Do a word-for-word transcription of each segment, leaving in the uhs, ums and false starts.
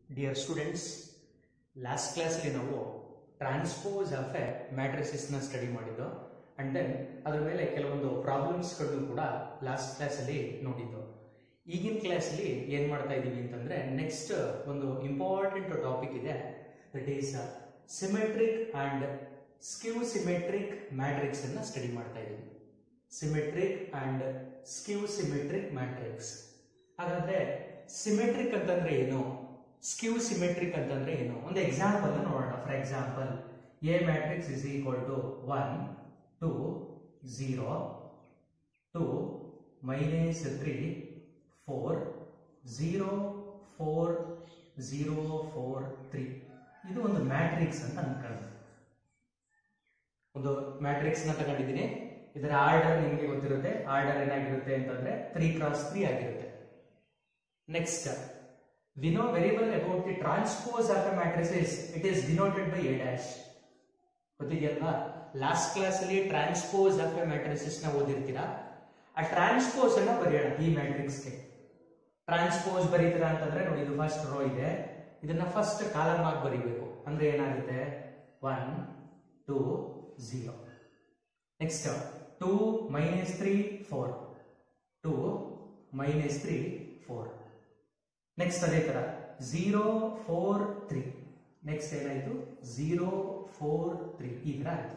Dear students, last class ಅಲ್ಲಿ ನಾವು transpose of A matrices ನ ಸ್ಟಡಿ ಮಾಡಿದ್ದು ಅಂಡ್ ದೆನ್ ಅದರ ಮೇಲೆ ಕೆಲವೊಂದು ಪ್ರಾಬ್ಲಮ್ಸ್ ಗಳನ್ನು ಕೂಡ ಲಾಸ್ಟ್ ಕ್ಲಾಸ್ ಅಲ್ಲಿ ನೋಡಿದ್ದು. ಈಗಿನ ಕ್ಲಾಸ್ ಅಲ್ಲಿ ಏನ್ ಮಾಡ್ತಾ ಇದೀವಿ ಅಂತಂದ್ರೆ ನೆಕ್ಸ್ಟ್ ಒಂದು ಇಂಪಾರ್ಟೆಂಟ್ ಟಾಪಿಕ್ ಇದೆ, that is symmetric and skew symmetric matrix ಅನ್ನ ಸ್ಟಡಿ ಮಾಡ್ತಾ ಇದೀವಿ. Symmetric and skew symmetric matrix. ಹಾಗಾದ್ರೆ ಸಿಮೆಟ್ರಿಕ್ ಅಂತಂದ್ರೆ ಏನು, ಸ್ಕ್ಯೂ ಸಿಮೆಟ್ರಿಕ್ ಅಂತಂದ್ರೆ ಏನು, ಒಂದು ಎಕ್ಸಾಂಪಲ್ ನೋಡೋಣ. For example, A matrix is equal to one two zero two minus three four zero four zero four three. ಇದು ಒಂದು ಮ್ಯಾಟ್ರಿಕ್ಸ್ ಅಂತ ಅನ್ಕೊಳ್ಳಿ. ಒಂದು ಮ್ಯಾಟ್ರಿಕ್ಸ್ ನ ತಗೊಂಡಿದ್ದೀನಿ. ಇದರ ಆರ್ಡರ್ ನಿಮಗೆ ಗೊತ್ತಿರುತ್ತೆ. ಆರ್ಡರ್ ಏನಾಗಿರುತ್ತೆ ಅಂತಂದ್ರೆ ತ್ರೀ ಕ್ರಾಸ್ ತ್ರೀ ಆಗಿರುತ್ತೆ. Next, we know very well about the transpose of a matrices. It is denoted by A dash. ಗೊತ್ತಿದೆಯಲ್ವಾ? ಲಾಸ್ಟ್ ಕ್ಲಾಸ್ ಅಲ್ಲಿ ಟ್ರಾನ್ಸ್ಪೋಸ್ ಆಫ್ ಎ ಮ್ಯಾಟ್ರಿಸಸ್ ನ ಓದಿರ್ತೀರಾ. ಆ ಟ್ರಾನ್ಸ್ಪೋಸ್ ಅನ್ನ ಬರೆಯೋಣ ಈ ಮ್ಯಾಟ್ರಿಕ್ಸ್ ಗೆ. ಟ್ರಾನ್ಸ್ಪೋಸ್ ಬರೀತೀರಾ ಅಂತಂದ್ರೆ ನೋಡಿ, ಇದು ಫಸ್ಟ್ ರೋ ಇದೆ, ಇದನ್ನ ಫಸ್ಟ್ ಕಾಲಮ್ ಆಗಿ ಬರೀಬೇಕು. ಅಂದ್ರೆ ಏನಾಗುತ್ತೆ, one two zero. Next two minus three four, two minus three four. Next ಅದೇ ತರ ಝೀರೋ ಫೋರ್ ತ್ರೀ. ನೆಕ್ಸ್ಟ್ ಏನಾಯ್ತು, ಝೀರೋ ಫೋರ್ ತ್ರೀ. ಈ ತರ ಆಯ್ತು.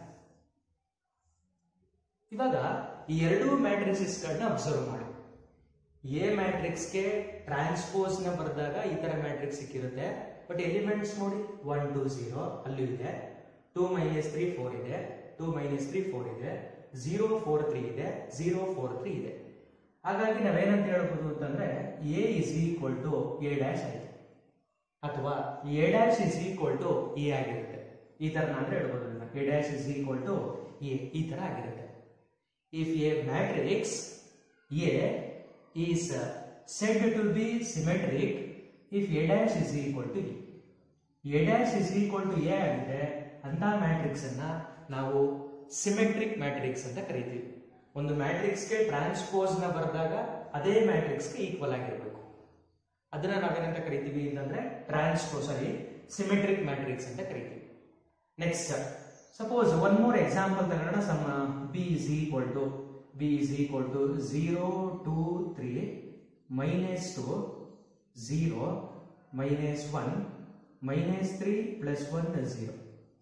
ಇವಾಗ ಈ ಎರಡು ಮ್ಯಾಟ್ರಿಸಸ್ ಗಳನ್ನ ಅಬ್ಸರ್ವ್ ಮಾಡಿ. ಎ ಮ್ಯಾಟ್ರಿಕ್ಸ್ ಗೆ ಟ್ರಾನ್ಸ್ಪೋಸ್ ನ ಬರೆದಾಗ ಈ ತರ ಮ್ಯಾಟ್ರಿಕ್ಸ್ ಸಿಕ್ಕಿರುತ್ತೆ. ಬಟ್ ಎಲಿಮೆಂಟ್ಸ್ ನೋಡಿ, ಒನ್ ಟೂ ಝೀರೋ ಅಲ್ಲೂ ಇದೆ, ಟೂ ಮೈನಸ್ ತ್ರೀ ಫೋರ್ ಇದೆ, ಟೂ ಮೈನಸ್ ತ್ರೀ ಫೋರ್ ಇದೆ, ಝೀರೋ ಫೋರ್ ತ್ರೀ ಇದೆ, ಝೀರೋ ಫೋರ್ ತ್ರೀ ಇದೆ. ಹಾಗಾಗಿ ನಾವೇನಂತ ಹೇಳ್ಬೋದು ಅಂತಂದ್ರೆ A is equal to A dash ಆಯ್ತು, ಅಥವಾ A dash is equal to A ಆಗಿರುತ್ತೆ. ಈ ತರ ನಾದ್ರೆ ಹೇಳ್ಬೋದು, A dash is equal to A ಈ ತರ ಆಗಿರುತ್ತೆ. If a matrix A is said to be symmetric if A dash is equal to A. A dash is equal to A ಆಗಿದೆ ಅಂತ ಮ್ಯಾಟ್ರಿಕ್ಸ್ ಅನ್ನ ನಾವು ಸಿಮೆಟ್ರಿಕ್ ಮ್ಯಾಟ್ರಿಕ್ಸ್ ಅಂತ ಕರಿತೀವಿ. ಒಂದು ಮ್ಯಾಟ್ರಿಕ್ಸ್ ಗೆ ಟ್ರಾನ್ಸ್ಪೋಸ್ ನ ಬರೆದಾಗ ಅದೇ ಮ್ಯಾಟ್ರಿಕ್ಸ್ ಗೆ ಈಕ್ವಲ್ ಆಗಿರ್ಬೇಕು. ಅದನ್ನ ನಾವೇನಂತ ಕರಿತೀವಿ ಅಂತಂದ್ರೆ ಟ್ರಾನ್ಸ್ಪೋಸ್ ಸಾರಿ ಸಿಮೆಟ್ರಿಕ್ ಮ್ಯಾಟ್ರಿಕ್ಸ್ ಅಂತ ಕರಿತೀವಿ. Next, suppose one more example ತಗೋಣ. Some B is equal to B is equal to zero two three minus two zero minus one minus three plus one zero.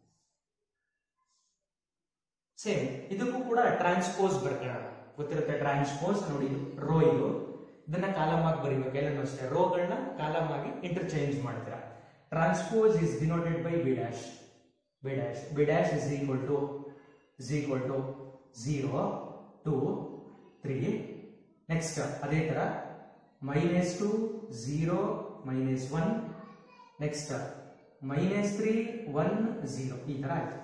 Same ಇದಕ್ಕೂ ಕೂಡ transpose ಬರ್ಕೊಳ್ಳೋಣ. ಗೊತ್ತಿರುತ್ತೆ transpose ನೋಡಿ, ಇದು rho, ಇದು ಇದನ್ನ column ಆಗಿ ಬರೀಬೇಕು. ಎಲ್ಲನೂ ಅಷ್ಟೇ ರೋಗಳನ್ನ ಕಾಲಮ್ ಆಗಿ ಇಂಟರ್ಚೇಂಜ್ ಮಾಡ್ತೀರಾ. Transpose is denoted by B dash. B dash B dash is equal to is equal to zero two three. Next ಅದೇ ತರ minus two zero minus one, next minus three one zero. ಈ ತರ ಆಯ್ತು.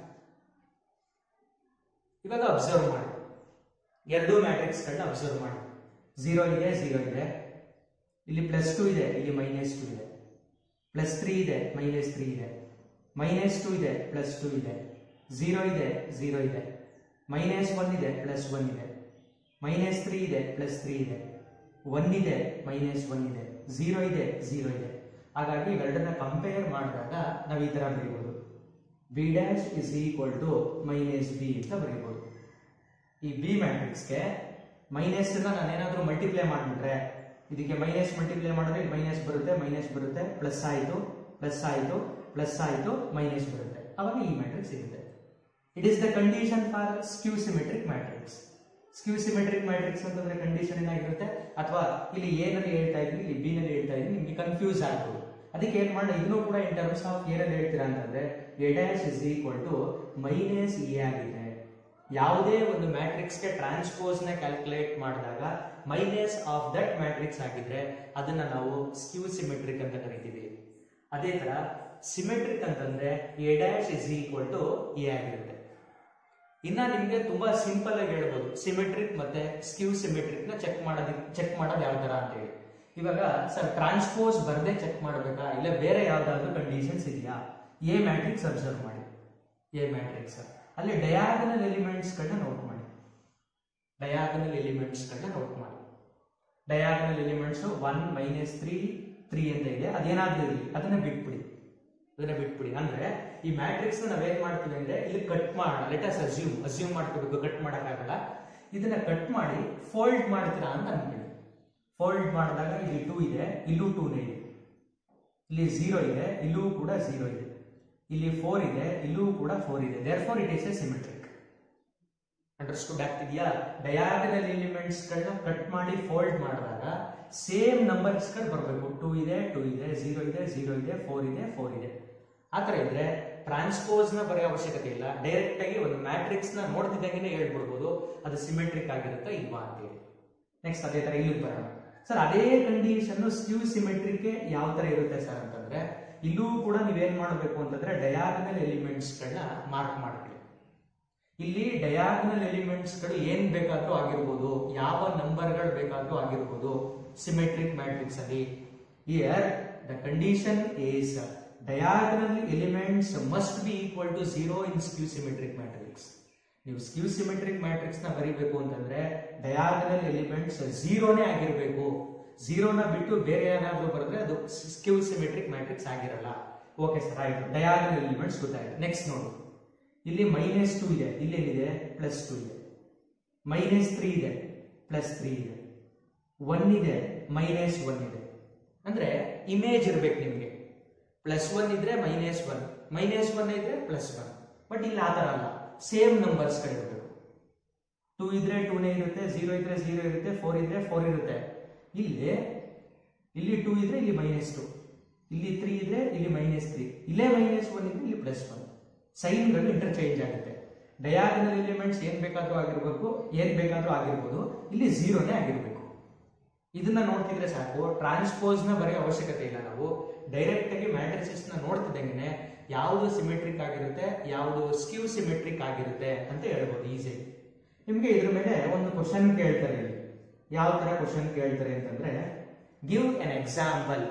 ಇವಾಗ observe ಮಾಡಿ, ಎರಡು matrix ಗಳನ್ನ observe ಮಾಡಿ. ಝೀರೋ ಇದೆ, ಝೀರೋ ಇದೆ, ಇಲ್ಲಿ ಪ್ಲಸ್ ಟೂ ಇದೆ, ಇಲ್ಲಿ ಮೈನಸ್ ಟೂ ಇದೆ, ಪ್ಲಸ್ ತ್ರೀ ಇದೆ, ಮೈನಸ್ ತ್ರೀ ಇದೆ, ಮೈನಸ್ ಟೂ ಇದೆ, ಪ್ಲಸ್ ಟೂ ಇದೆ, ಝೀರೋ ಇದೆ, ಝೀರೋ ಇದೆ, ಮೈನಸ್ ಒನ್ ಇದೆ, ಪ್ಲಸ್ ಒನ್ ಇದೆ, ಮೈನಸ್ ತ್ರೀ ಇದೆ, ಪ್ಲಸ್ ತ್ರೀ ಇದೆ, ಒನ್ ಇದೆ, ಮೈನಸ್ ಒನ್ ಇದೆ, ಝೀರೋ ಇದೆ, ಝೀರೋ ಇದೆ. ಹಾಗಾಗಿ ಇವೆರಡನ್ನ ಕಂಪೇರ್ ಮಾಡಿದಾಗ ನಾವು ಈ ತರ ಬರೀಬಹುದು, B dash is equal to minus B ಅಂತ ಬರೀಬಹುದು. ಈ ಬಿ ಮ್ಯಾಟ್ರಿಕ್ಸ್ಗೆ ಮೈನಸ್ ನಾನೇನಾದ್ರೂ ಮಲ್ಟಿಪ್ಲೈ ಮಾಡಿಬಿಟ್ರೆ, ಇದಕ್ಕೆ ಮೈನಸ್ ಮಲ್ಟಿಪ್ಲೈ ಮಾಡಿದ್ರೆ ಮೈನಸ್ ಬರುತ್ತೆ, ಮೈನಸ್ ಬರುತ್ತೆ, ಪ್ಲಸ್ ಆಯಿತು, ಪ್ಲಸ್ ಆಯಿತು, ಪ್ಲಸ್ ಆಯಿತು, ಮೈನಸ್ ಬರುತ್ತೆ. ಅವಾಗ ಈ ಮ್ಯಾಟ್ರಿಕ್ಸ್ ಸಿಗುತ್ತೆ. It is the condition for skew symmetric matrix. Skew symmetric matrix ಅಂತಂದ್ರೆ ಕಂಡೀಷನ್ ಏನಾಗಿರುತ್ತೆ, ಅಥವಾ ಇಲ್ಲಿ ಎ ನಲ್ಲಿ ಹೇಳ್ತಾ ಇದ್ವಿ, ಇಲ್ಲಿ ಬಿ ನಲ್ಲಿ ಹೇಳ್ತಾ ಇದ್ವಿ, ನಿಮ್ಗೆ ಕನ್ಫ್ಯೂಸ್ ಆಗ್ಬೋದು. ಅದಕ್ಕೆ ಏನ್ ಮಾಡೋಣ, ಇದನ್ನು ಕೂಡ ಇನ್ ಟರ್ಮ್ಸ್ ಆಫ್ ಏನಲ್ಲಿ ಹೇಳ್ತೀರಾ ಅಂತಂದ್ರೆ A dash is equal to minus A ಆಗಿದೆ. ಯಾವುದೇ ಒಂದು ಮ್ಯಾಟ್ರಿಕ್ಸ್ ಗೆ ಟ್ರಾನ್ಸ್ಪೋಸ್ ನ ಕ್ಯಾಲ್ಕುಲೇಟ್ ಮಾಡಿದಾಗ ಮೈನಸ್ ಆಫ್ ದಟ್ ಮ್ಯಾಟ್ರಿಕ್ಸ್ ಆಗಿದ್ರೆ ಅದನ್ನ ನಾವು ಸ್ಕ್ಯೂ ಸಿಮೆಟ್ರಿಕ್ ಅಂತ ಕರಿತೀವಿ. ಅದೇ ತರ ಸಿಮೆಟ್ರಿಕ್ ಅಂತಂದ್ರೆ A dash is equal to A ಆಗಿರುತ್ತೆ. ಇನ್ನ ನಿಮ್ಗೆ ತುಂಬಾ ಸಿಂಪಲ್ ಆಗಿ ಹೇಳ್ಬೋದು ಸಿಮೆಟ್ರಿಕ್ ಮತ್ತೆ ಸ್ಕ್ಯೂ ಸಿಮೆಟ್ರಿಕ್ ನ ಚೆಕ್ ಮಾಡೋದ್ ಚೆಕ್ ಮಾಡೋದು ಯಾವ ತರ ಅಂತ ಹೇಳಿ. ಇವಾಗ ಸರ್ ಟ್ರಾನ್ಸ್ಪೋಸ್ ಬರ್ದೇ ಚೆಕ್ ಮಾಡಬೇಕಾ, ಇಲ್ಲ ಬೇರೆ ಯಾವ್ದಾದ್ರು ಕಂಡೀಷನ್ಸ್ ಇದೆಯಾ? ಎ ಮ್ಯಾಟ್ರಿಕ್ಸ್ ಅಬ್ಸರ್ವ್ ಮಾಡಿ. ಎ ಮ್ಯಾಟ್ರಿಕ್ಸ್ ಅಲ್ಲಿ ಡಯಾಗನಲ್ ಎಲಿಮೆಂಟ್ಸ್ ಗಳನ್ನ ನೋಟ್ ಮಾಡಿ. ಡಯಾಗನಲ್ ಎಲಿಮೆಂಟ್ಸ್ ಗಳನ್ನ ನೋಟ್ ಮಾಡಿ. Diagonal elements one minus three three ಅಂತ ಇದೆ, ಅದೇನಾದ್ರೂ ಇರಲಿ ಅದನ್ನ ಬಿಟ್ಬಿಡಿ, ಅದನ್ನ ಬಿಟ್ಬಿಡಿ. ಅಂದ್ರೆ ಈ ಮ್ಯಾಟ್ರಿಕ್ಸ್ ನಾವೇನ್ ಮಾಡ್ತೀವಿ ಅಂದ್ರೆ ಇಲ್ಲಿ ಕಟ್ ಮಾಡೋಣ. ಲೆಟ್ ಅಸ್ ಅಸ್ಯೂಮ್ ಅಸ್ಯೂಮ್ ಮಾಡ್ಕೋಬೇಕು, ಕಟ್ ಮಾಡಕ್ಕಾಗಲ್ಲ. ಇದನ್ನ ಕಟ್ ಮಾಡಿ ಫೋಲ್ಡ್ ಮಾಡ್ತೀರಾ ಅಂತ ಅನ್ಕೊಳ್ಳಿ. ಫೋಲ್ಡ್ ಮಾಡಿದಾಗ ಇಲ್ಲಿ ಟೂ ಇದೆ, ಇಲ್ಲೂ ಟೂನೇ ಇದೆ, ಇಲ್ಲಿ ಝೀರೋ ಇದೆ, ಇಲ್ಲೂ ಕೂಡ ಝೀರೋ ಇದೆ, ಇಲ್ಲಿ ಫೋರ್ ಇದೆ, ಇಲ್ಲೂ ಕೂಡ ಫೋರ್ ಇದೆ. Therefore it is a symmetric. Understood ಆಗ್ತಿದ್ಯಾ? ಡಯಾಗನಲ್ ಎಲಿಮೆಂಟ್ಸ್ ಗಳನ್ನ ಕಟ್ ಮಾಡಿ ಫೋಲ್ಡ್ ಮಾಡಿದಾಗ ಸೇಮ್ ನಂಬರ್ಸ್ ಗಳು ಬರಬೇಕು. ಟೂ ಇದೆ, ಟೂ ಇದೆ, ಝೀರೋ ಇದೆ, ಝೀರೋ ಇದೆ, ಫೋರ್ ಇದೆ, ಫೋರ್ ಇದೆ. ಆತರ ಇದ್ರೆ ಟ್ರಾನ್ಸ್ಪೋಸ್ ನ ಬರೆಯೋ ಅವಶ್ಯಕತೆ ಇಲ್ಲ. ಡೈರೆಕ್ಟ್ ಆಗಿ ಒಂದು ಮ್ಯಾಟ್ರಿಕ್ಸ್ ನ ನೋಡ್ತಿದ್ದಂಗೆ ಹೇಳ್ಬಿಡ್ಬೋದು ಅದು ಸಿಮೆಟ್ರಿಕ್ ಆಗಿರುತ್ತಾ ಇಲ್ವಾ ಅಂತೇಳಿ. ನೆಕ್ಸ್ಟ್ ಅದೇ ತರ ಇಲ್ಲಿ ಬರೋಣ. ಸರ್ ಅದೇ ಕಂಡೀಷನ್ ಸ್ಕ್ಯೂ ಸಿಮೆಟ್ರಿಕ್ ಯಾವ ತರ ಇರುತ್ತೆ ಸರ್ ಅಂತಂದ್ರೆ, ಇಲ್ಲೂ ಕೂಡ ನೀವೇನ್ ಮಾಡಬೇಕು ಅಂತಂದ್ರೆ ಡಯಾಗನಲ್ ಎಲಿಮೆಂಟ್ಸ್ ಗಳನ್ನ ಮಾರ್ಕ್ ಮಾಡ್ಕೊಳ್ಳಿ. ಇಲ್ಲಿ ಡಯಾಗನಲ್ ಎಲಿಮೆಂಟ್ಸ್ ಗಳು ಏನ್ ಬೇಕಾದ್ರೂ ಆಗಿರ್ಬೋದು, ಯಾವ ನಂಬರ್ ಗಳು ಬೇಕಾದ್ರೂ ಆಗಿರ್ಬೋದು ಸಿಮೆಟ್ರಿಕ್ ಮ್ಯಾಟ್ರಿಕ್ಸ್ ಅಲ್ಲಿ. Here the condition is diagonal elements must be equal to zero in skew symmetric matrix. ನೀವು ಸ್ಕ್ಯೂ ಸಿಮೆಟ್ರಿಕ್ ಮ್ಯಾಟ್ರಿಕ್ಸ್ ನ ಬರೀಬೇಕು ಅಂತಂದ್ರೆ ಡಯಾಗನಲ್ ಎಲಿಮೆಂಟ್ಸ್ ಝೀರೋನೇ ಆಗಿರ್ಬೇಕು. ಝೀರೋನ ಬಿಟ್ಟು ಬೇರೆ ಏನಾದ್ರೂ ಬರೆದ್ರೆ ಅದು ಸ್ಕ್ಯೂ ಸಿಮೆಟ್ರಿಕ್ ಮ್ಯಾಟ್ರಿಕ್ಸ್ ಆಗಿರಲ್ಲ. ಓಕೆ ಸರ್, ಆಯ್ತು. ಡಯಾಗನಲ್ ಎಲಿಮೆಂಟ್ಸ್ ಗೊತ್ತಾಯ್ತು. ನೆಕ್ಸ್ಟ್ ನೋಡಿ, ಇಲ್ಲಿ ಮೈನಸ್ ಟೂ ಇದೆ, ಇಲ್ಲೇನಿದೆ ಪ್ಲಸ್ ಟೂ ಇದೆ, ಮೈನಸ್ ತ್ರೀ ಇದೆ, ಪ್ಲಸ್ ತ್ರೀ ಇದೆ, ಒನ್ ಇದೆ, ಮೈನಸ್ ಒನ್ ಇದೆ. ಅಂದ್ರೆ ಇಮೇಜ್ ಇರ್ಬೇಕು ನಿಮ್ಗೆ. ಪ್ಲಸ್ ಒನ್ ಇದ್ರೆ ಮೈನಸ್ ಒನ್, ಮೈನಸ್ ಒನ್ ಇದ್ರೆ ಪ್ಲಸ್ ಒನ್. ಬಟ್ ಇಲ್ಲಿ ಆತರ ಅಲ್ಲ, ಸೇಮ್ ನಂಬರ್ಸ್ ಗಳಿರಬೇಕು. ಟೂ ಇದ್ರೆ ಟೂನೇ ಇರುತ್ತೆ, ಝೀರೋ ಇದ್ರೆ ಝೀರೋ ಇರುತ್ತೆ, ಫೋರ್ ಇದ್ರೆ ಫೋರ್ ಇರುತ್ತೆ. ಇಲ್ಲಿ ಇಲ್ಲಿ ಟೂ ಇದ್ರೆ ಇಲ್ಲಿ ಮೈನಸ್ ಟೂ, ಇಲ್ಲಿ ತ್ರೀ ಇದ್ರೆ ಇಲ್ಲಿ ಮೈನಸ್ ತ್ರೀ, ಇಲ್ಲೇ ಮೈನಸ್ ಒನ್ ಇದ್ರೆ ಇಲ್ಲಿ ಪ್ಲಸ್ ಒನ್. ಸೈನ್ಗಳು ಇಂಟರ್ಚೇಂಜ್ ಆಗುತ್ತೆ. ಡಯಾಗನಲ್ ಎಲಿಮೆಂಟ್ಸ್ ಏನ್ ಬೇಕಾದ್ರೂ ಆಗಿರ್ಬೇಕು, ಏನ್ ಬೇಕಾದ್ರೂ ಆಗಿರ್ಬೋದು, ಇಲ್ಲಿ ಝೀರೋನೇ ಆಗಿರ್ಬೇಕು. ಇದನ್ನ ನೋಡ್ತಿದ್ರೆ ಸಾಕು, ಟ್ರಾನ್ಸ್ಪೋಸ್ ನ ಬರೆಯೋ ಅವಶ್ಯಕತೆ ಇಲ್ಲ. ನಾವು ಡೈರೆಕ್ಟ್ ಆಗಿ ಮ್ಯಾಟ್ರಿಸಸ್ ನ ನೋಡ್ತಿದ್ದಂಗೆ ಯಾವುದು ಸಿಮೆಟ್ರಿಕ್ ಆಗಿರುತ್ತೆ, ಯಾವುದು ಸ್ಕ್ಯೂ ಸಿಮೆಟ್ರಿಕ್ ಆಗಿರುತ್ತೆ ಅಂತ ಹೇಳ್ಬೋದು ಈಸಿಯಾಗಿ. ನಿಮ್ಗೆ ಇದ್ರ ಮೇಲೆ ಒಂದು ಕ್ವಶನ್ ಕೇಳ್ತಾರೆ. ಇಲ್ಲಿ ಯಾವ ತರ ಕ್ವಶನ್ ಕೇಳ್ತಾರೆ ಅಂತಂದ್ರೆ, give an example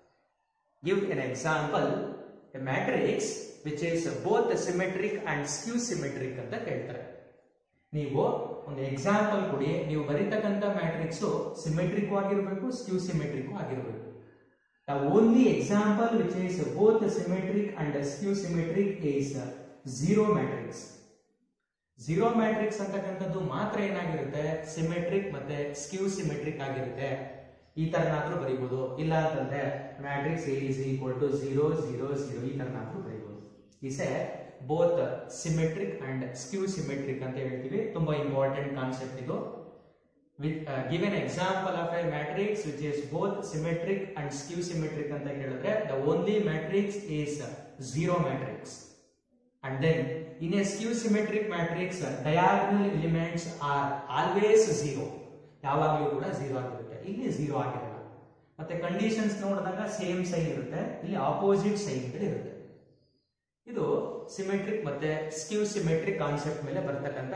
give an example A matrix which is both symmetric and skew symmetric ಅಂತ ಕೇಳ್ತಾರೆ. ನೀವು ಒಂದು ಎಕ್ಸಾಂಪಲ್ ಕೊಡಿ, ನೀವು ಬರೀತಕ್ಕಂಥ ಮ್ಯಾಟ್ರಿಕ್ಸ್ ಸಿಮೆಟ್ರಿಕ್ ಆಗಿರಬೇಕು, ಸ್ಕ್ಯೂ ಸಿಮೆಟ್ರಿಕ್ ಆಗಿರಬೇಕು. The only example which is both symmetric and skew symmetric is zero matrix. Zero matrix ಅಂತಕ್ಕಂಥದ್ದು ಮಾತ್ರ ಏನಾಗಿರುತ್ತೆ, ಸಿಮೆಟ್ರಿಕ್ ಮತ್ತೆ ಸ್ಕ್ಯೂ ಸಿಮೆಟ್ರಿಕ್ ಆಗಿರುತ್ತೆ. ಈ ತರನಾದ್ರೂ ಬರೀಬಹುದು. ಇಲ್ಲ ಅಂತಂದ್ರೆ matrix A is equal to zero zero zero ಈ ತರನಾದ್ರೂ ಬರೀಬಹುದು. Is both symmetric and skew symmetric ಅಂತ ಹೇಳ್ತೀವಿ. ತುಂಬಾ ಇಂಪಾರ್ಟೆಂಟ್ ಕಾನ್ಸೆಪ್ಟ್ ಇದು. With uh, give an example of a matrix which is both symmetric and skew symmetric ಅಂತ ಹೇಳಿದ್ರೆ the only matrix is zero matrix. And then in a skew symmetric matrix diagonal elements are always zero. ಯಾವಾಗಲೂ ಕೂಡ zero ಆಗಿರುತ್ತೆ, ಇಲ್ಲಿ zero ಆಗಿರಲ್ಲ. ಮತ್ತೆ conditions ನೋಡಿದಾಗ same sign ಇರುತ್ತೆ, ಇಲ್ಲಿ ಆಪೋಸಿಟ್ ಸೈನ್ಗಳು ಇರುತ್ತೆ. ಇದು ಸಿಮೆಟ್ರಿಕ್ ಮತ್ತೆ ಸ್ಕ್ಯೂ ಸಿಮೆಟ್ರಿಕ್ ಕಾನ್ಸೆಪ್ಟ್ ಮೇಲೆ ಬರ್ತಕ್ಕಂಥ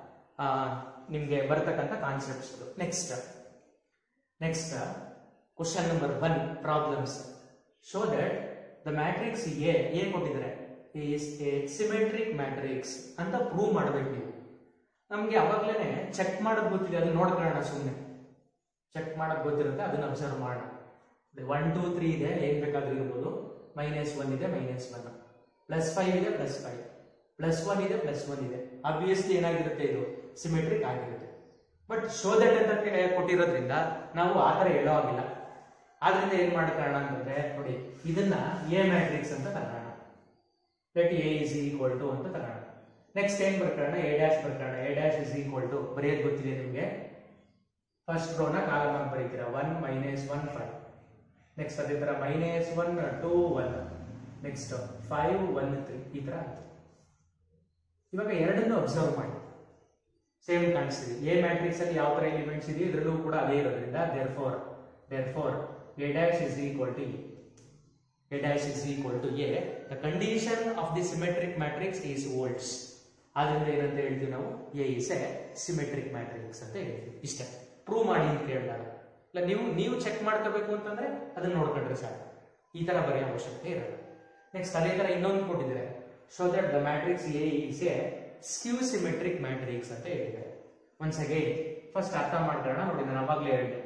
ನಿಮ್ಗೆ ಬರ್ತಕ್ಕಂಥ concepts. Next next question number one problems. Show that the matrix A ಏನ್ ಕೊಟ್ಟಿದ್ದಾರೆ ಈಸ್ ಎ ಸಿಮೆಟ್ರಿಕ್ ಮ್ಯಾಟ್ರಿಕ್ಸ್ ಅಂತ ಪ್ರೂವ್ ಮಾಡಬೇಕು ನೀವು. ನಮ್ಗೆ ಅವಾಗ್ಲೇನೆ ಚೆಕ್ ಮಾಡೋದು ಗೊತ್ತಿದೆ, ಅದನ್ನ ನೋಡ್ಕೊಳ್ಳೋಣ. ಸುಮ್ಮನೆ ಚೆಕ್ ಮಾಡೋದು ಗೊತ್ತಿರುತ್ತೆ, ಅದನ್ನ ಅಬ್ಸರ್ವ್ ಮಾಡೋಣ. ಒನ್ ಟೂ ತ್ರೀ ಇದೆ, ಏನ್ ಬೇಕಾದ್ರೂ ಇರ್ಬೋದು. ಮೈನಸ್ ಒನ್ ಇದೆ, ಮೈನಸ್ ಒನ್, ಪ್ಲಸ್ ಫೈವ್ ಇದೆ, ಪ್ಲಸ್ ಫೈವ್, ಪ್ಲಸ್ ಒನ್ ಇದೆ, ಪ್ಲಸ್ ಒನ್ ಇದೆ. ಆಬ್ವಿಯಸ್ಲಿ ಏನಾಗಿರುತ್ತೆ, ಇದು ಸಿಮೆಟ್ರಿಕ್ ಆಗಿರುತ್ತೆ. ಬಟ್ ಶೋ ದಟ್ ಅಂತ ಕೊಟ್ಟಿರೋದ್ರಿಂದ ನಾವು ಆ ತರ ಹೇಳೋ ಆಗಿಲ್ಲ. ಆದ್ರಿಂದ ಏನ್ ಮಾಡ್ಕೊಳ್ಳೋಣ ಅಂತಂದ್ರೆ, ನೋಡಿ ಇದನ್ನ ಎ ಮ್ಯಾಟ್ರಿಕ್ಸ್ ಅಂತ ತಗೋಣ. Let A is equal to ಅಂತ ತಗೋಣ. ನೆಕ್ಸ್ಟ್ ಏನ್ ಬರ್ಕೊಳ್ಳೋಣ, ಎ ಡ್ಯಾಶ್ ಬರ್ಕೊಳ್ಳೋಣ. A dash is equal to ಬರೆಯೋದು ಗೊತ್ತಿದೆ ನಿಮ್ಗೆ. ಫಸ್ಟ್ ರೋನ ಕಾಲಮ್ ಆಗಿ ಬರೀತೀರಾ, one minus one five. Next ಅದೇ ತರ minus one two one, next five one three, ಈ ತರ ಆಯ್ತು. ಇವಾಗ ಎರಡನ್ನು ಅಬ್ಸರ್ವ್ ಮಾಡಿ, ಸೇಮ್ ಕಾಣಿಸ್ತಿದೆ. ಎ ಮ್ಯಾಟ್ರಿಕ್ಸ್ ಅಲ್ಲಿ ಯಾವ ತರ ಎಲಿಮೆಂಟ್ಸ್ ಇದೆ ಇದರಲ್ಲೂ ಕೂಡ ಅದೇ ಇರೋದ್ರಿಂದ therefore therefore A dash is equal to A dash is equal to A. The condition of the symmetric matrix is holds. ಆದ್ರಿಂದ ಏನಂತ ಹೇಳ್ತೀವಿ ನಾವು, A is a symmetric matrix ಅಂತ ಹೇಳ್ತೀವಿ. ಇಷ್ಟೇ ಪ್ರೂವ್ ಮಾಡಿ ಅಂತ ಕೇಳಿದಾಗ. ಇಲ್ಲ ನೀವು ನೀವು ಚೆಕ್ ಮಾಡ್ಕೋಬೇಕು ಅಂತಂದ್ರೆ ಅದನ್ನ ನೋಡ್ಕೊಂಡ್ರೆ ಸಾಕು, ಈ ತರ ಬರೆಯೋ ಅವಶ್ಯಕತೆ ಇರಲ್ಲ. ನೆಕ್ಸ್ಟ್ ಅದೇ ತರ ಇನ್ನೊಂದು ಕೊಟ್ಟಿದ್ರೆ, show that the matrix A is A skew symmetric matrix ಅಂತ ಹೇಳಿದ್ದಾರೆ. ಒನ್ಸ್ ಅಗೈನ್ ಫಸ್ಟ್ ಅರ್ಥ ಮಾಡ್ಕೊಳ್ಳೋಣ. ನೋಡಿ ನಾನು ಅವಾಗಲೇ ಹೇಳಿದೆ,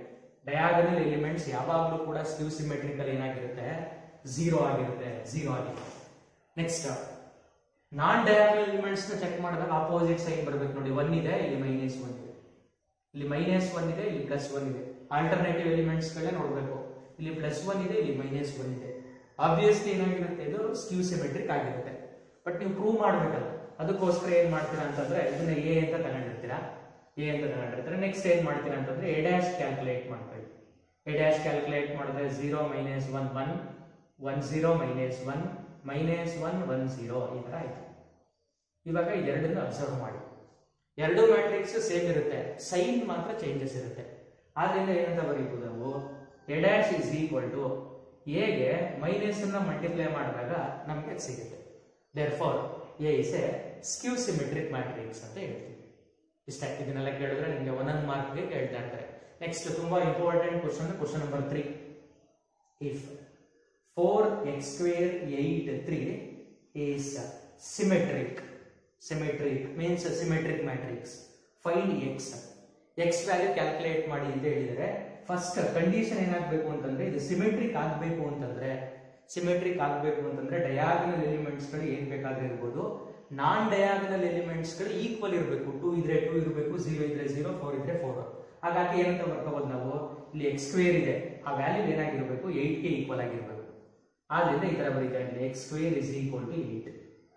ಡಯಾಗನಲ್ ಎಲಿಮೆಂಟ್ಸ್ ಯಾವಾಗಲೂ ಕೂಡ ಸ್ಕ್ಯೂ ಸಿಮೆಟ್ರಿಕಲ್ ಏನಾಗಿರುತ್ತೆ, ಝೀರೋ ಆಗಿರುತ್ತೆ, ಝೀರೋ ಆಗಿರುತ್ತೆ. ನೆಕ್ಸ್ಟ್ ನಾನ್ ಡಯಾಗನಲ್ ಎಲಿಮೆಂಟ್ಸ್ ನ ಚೆಕ್ ಮಾಡಿದಾಗ ಆಪೋಸಿಟ್ ಸೈನ್ ಬರಬೇಕು ನೋಡಿ. ಒನ್ ಇದೆ, ಇಲ್ಲಿ ಮೈನಸ್ ಒನ್ ಇದೆ, ಇಲ್ಲಿ ಮೈನಸ್ ಒನ್ ಇದೆ, ಇಲ್ಲಿ ಪ್ಲಸ್ ಒನ್ ಇದೆ. ಆಲ್ಟರ್ನೇಟಿವ್ ಎಲಿಮೆಂಟ್ಸ್ ಗಳೇ ನೋಡಬೇಕು. ಇಲ್ಲಿ ಪ್ಲಸ್ ಒನ್ ಇದೆ, ಇಲ್ಲಿ ಮೈನಸ್ ಒನ್ ಇದೆ. ಆಬ್ವಿಯಸ್ಲಿ ಏನಾಗಿರುತ್ತೆ, ಇದು ಸ್ಕ್ಯೂ ಸಿಮೆಟ್ರಿಕ್ ಆಗಿರುತ್ತೆ. ಬಟ್ ನೀವು ಪ್ರೂವ್ ಮಾಡ್ಬೇಕಲ್ಲ, ಅದಕ್ಕೋಸ್ಕರ ಏನ್ ಮಾಡ್ತೀರಾ ಅಂತಂದ್ರೆ ಇದನ್ನ ಎ ಅಂತ ತಗೊಂಡಿರ್ತೀರಾ, ಎ ಅಂತ ತಗೊಂಡಿರ್ತೀರಾ. ನೆಕ್ಸ್ಟ್ ಏನ್ ಮಾಡ್ತೀರಾ ಅಂತಂದ್ರೆ ಎ ಡ್ಯಾಶ್ ಕ್ಯಾಲ್ಕುಲೇಟ್ ಮಾಡ್ಕೊಳ್ಳಿ. ಎ ಡ್ಯಾಶ್ ಕ್ಯಾಲ್ಕುಲೇಟ್ ಮಾಡಿದ್ರೆ zero minus one one, one zero minus one, minus one one zero, ಈ ತರ ಆಯ್ತು. ಇವಾಗ ಇದೆರಡನ್ನ ಅಬ್ಸರ್ವ್ ಮಾಡಿ. ಎರಡು ಮ್ಯಾಟ್ರಿಕ್ಸ್ ಸೇಮ್ ಇರುತ್ತೆ, ಸೈನ್ ಮಾತ್ರ ಚೇಂಜಸ್ ಇರುತ್ತೆ. ಆದ್ರಿಂದ ಏನಂತ ಬರೀಬಹುದು ನಾವು, A dash is equal to ಎಗೆ ಮೈನಸ್ ಅನ್ನ ಮಲ್ಟಿಪ್ಲೈ ಮಾಡಿದಾಗ ನಮ್ಗೆ ಸಿಗುತ್ತೆ. Therefore A is A skew symmetric matrix ಅಂತ ಹೇಳ್ತೀವಿ. ಇಷ್ಟ. ಇದನ್ನೆಲ್ಲ ಕೇಳಿದ್ರೆ ನಿಮ್ಗೆ ಒಂದೊಂದು ಮಾರ್ಕ್ಗೆ ಕೇಳ್ತಾ ಇರ್ತಾರೆ. ನೆಕ್ಸ್ಟ್ ತುಂಬಾ important question, question number three. If four x square eight three is symmetric, symmetric means symmetric matrix, find x. X value calculate ಮಾಡಿ ಅಂತ ಹೇಳಿದರೆ ಫಸ್ಟ್ ಕಂಡೀಷನ್ ಏನಾಗಬೇಕು ಅಂತಂದ್ರೆ ಇದು ಸಿಮೆಟ್ರಿಕ್ ಆಗಬೇಕು ಅಂತಂದ್ರೆ, ಸಿಮೆಟ್ರಿಕ್ ಆಗಬೇಕು ಅಂತಂದ್ರೆ ಡಯಾಗನಲ್ ಎಲಿಮೆಂಟ್ಸ್ ಗಳು ಏನ್ ಬೇಕಾದ್ರೆ ಇರ್ಬೋದು, ನಾನ್ ಡಯಾಗನಲ್ ಎಲಿಮೆಂಟ್ಸ್ ಗಳು ಈಕ್ವಲ್ ಇರಬೇಕು. ಟೂ ಇದ್ರೆ ಟೂ ಇರಬೇಕು, ಝೀರೋ ಇದ್ರೆ ಝೀರೋ, ಫೋರ್ ಇದ್ರೆ ಫೋರ್. ಹಾಗಾಗಿ ಏನಂತ ಬರ್ಕೋಬಹುದು ನಾವು, ಇಲ್ಲಿ ಎಕ್ಸ್ ಸ್ಕ್ವೇರ್ ಇದೆ, ಆ ವ್ಯಾಲ್ಯೂ ಏನಾಗಿರ್ಬೇಕು, ಏಟ್ ಗೆ ಈಕ್ವಲ್ ಆಗಿರ್ಬೇಕು. ಆದ್ರಿಂದ ಈ ತರ ಬರೀತಾ ಇದ್ದೀನಿ, x square is equal to eight.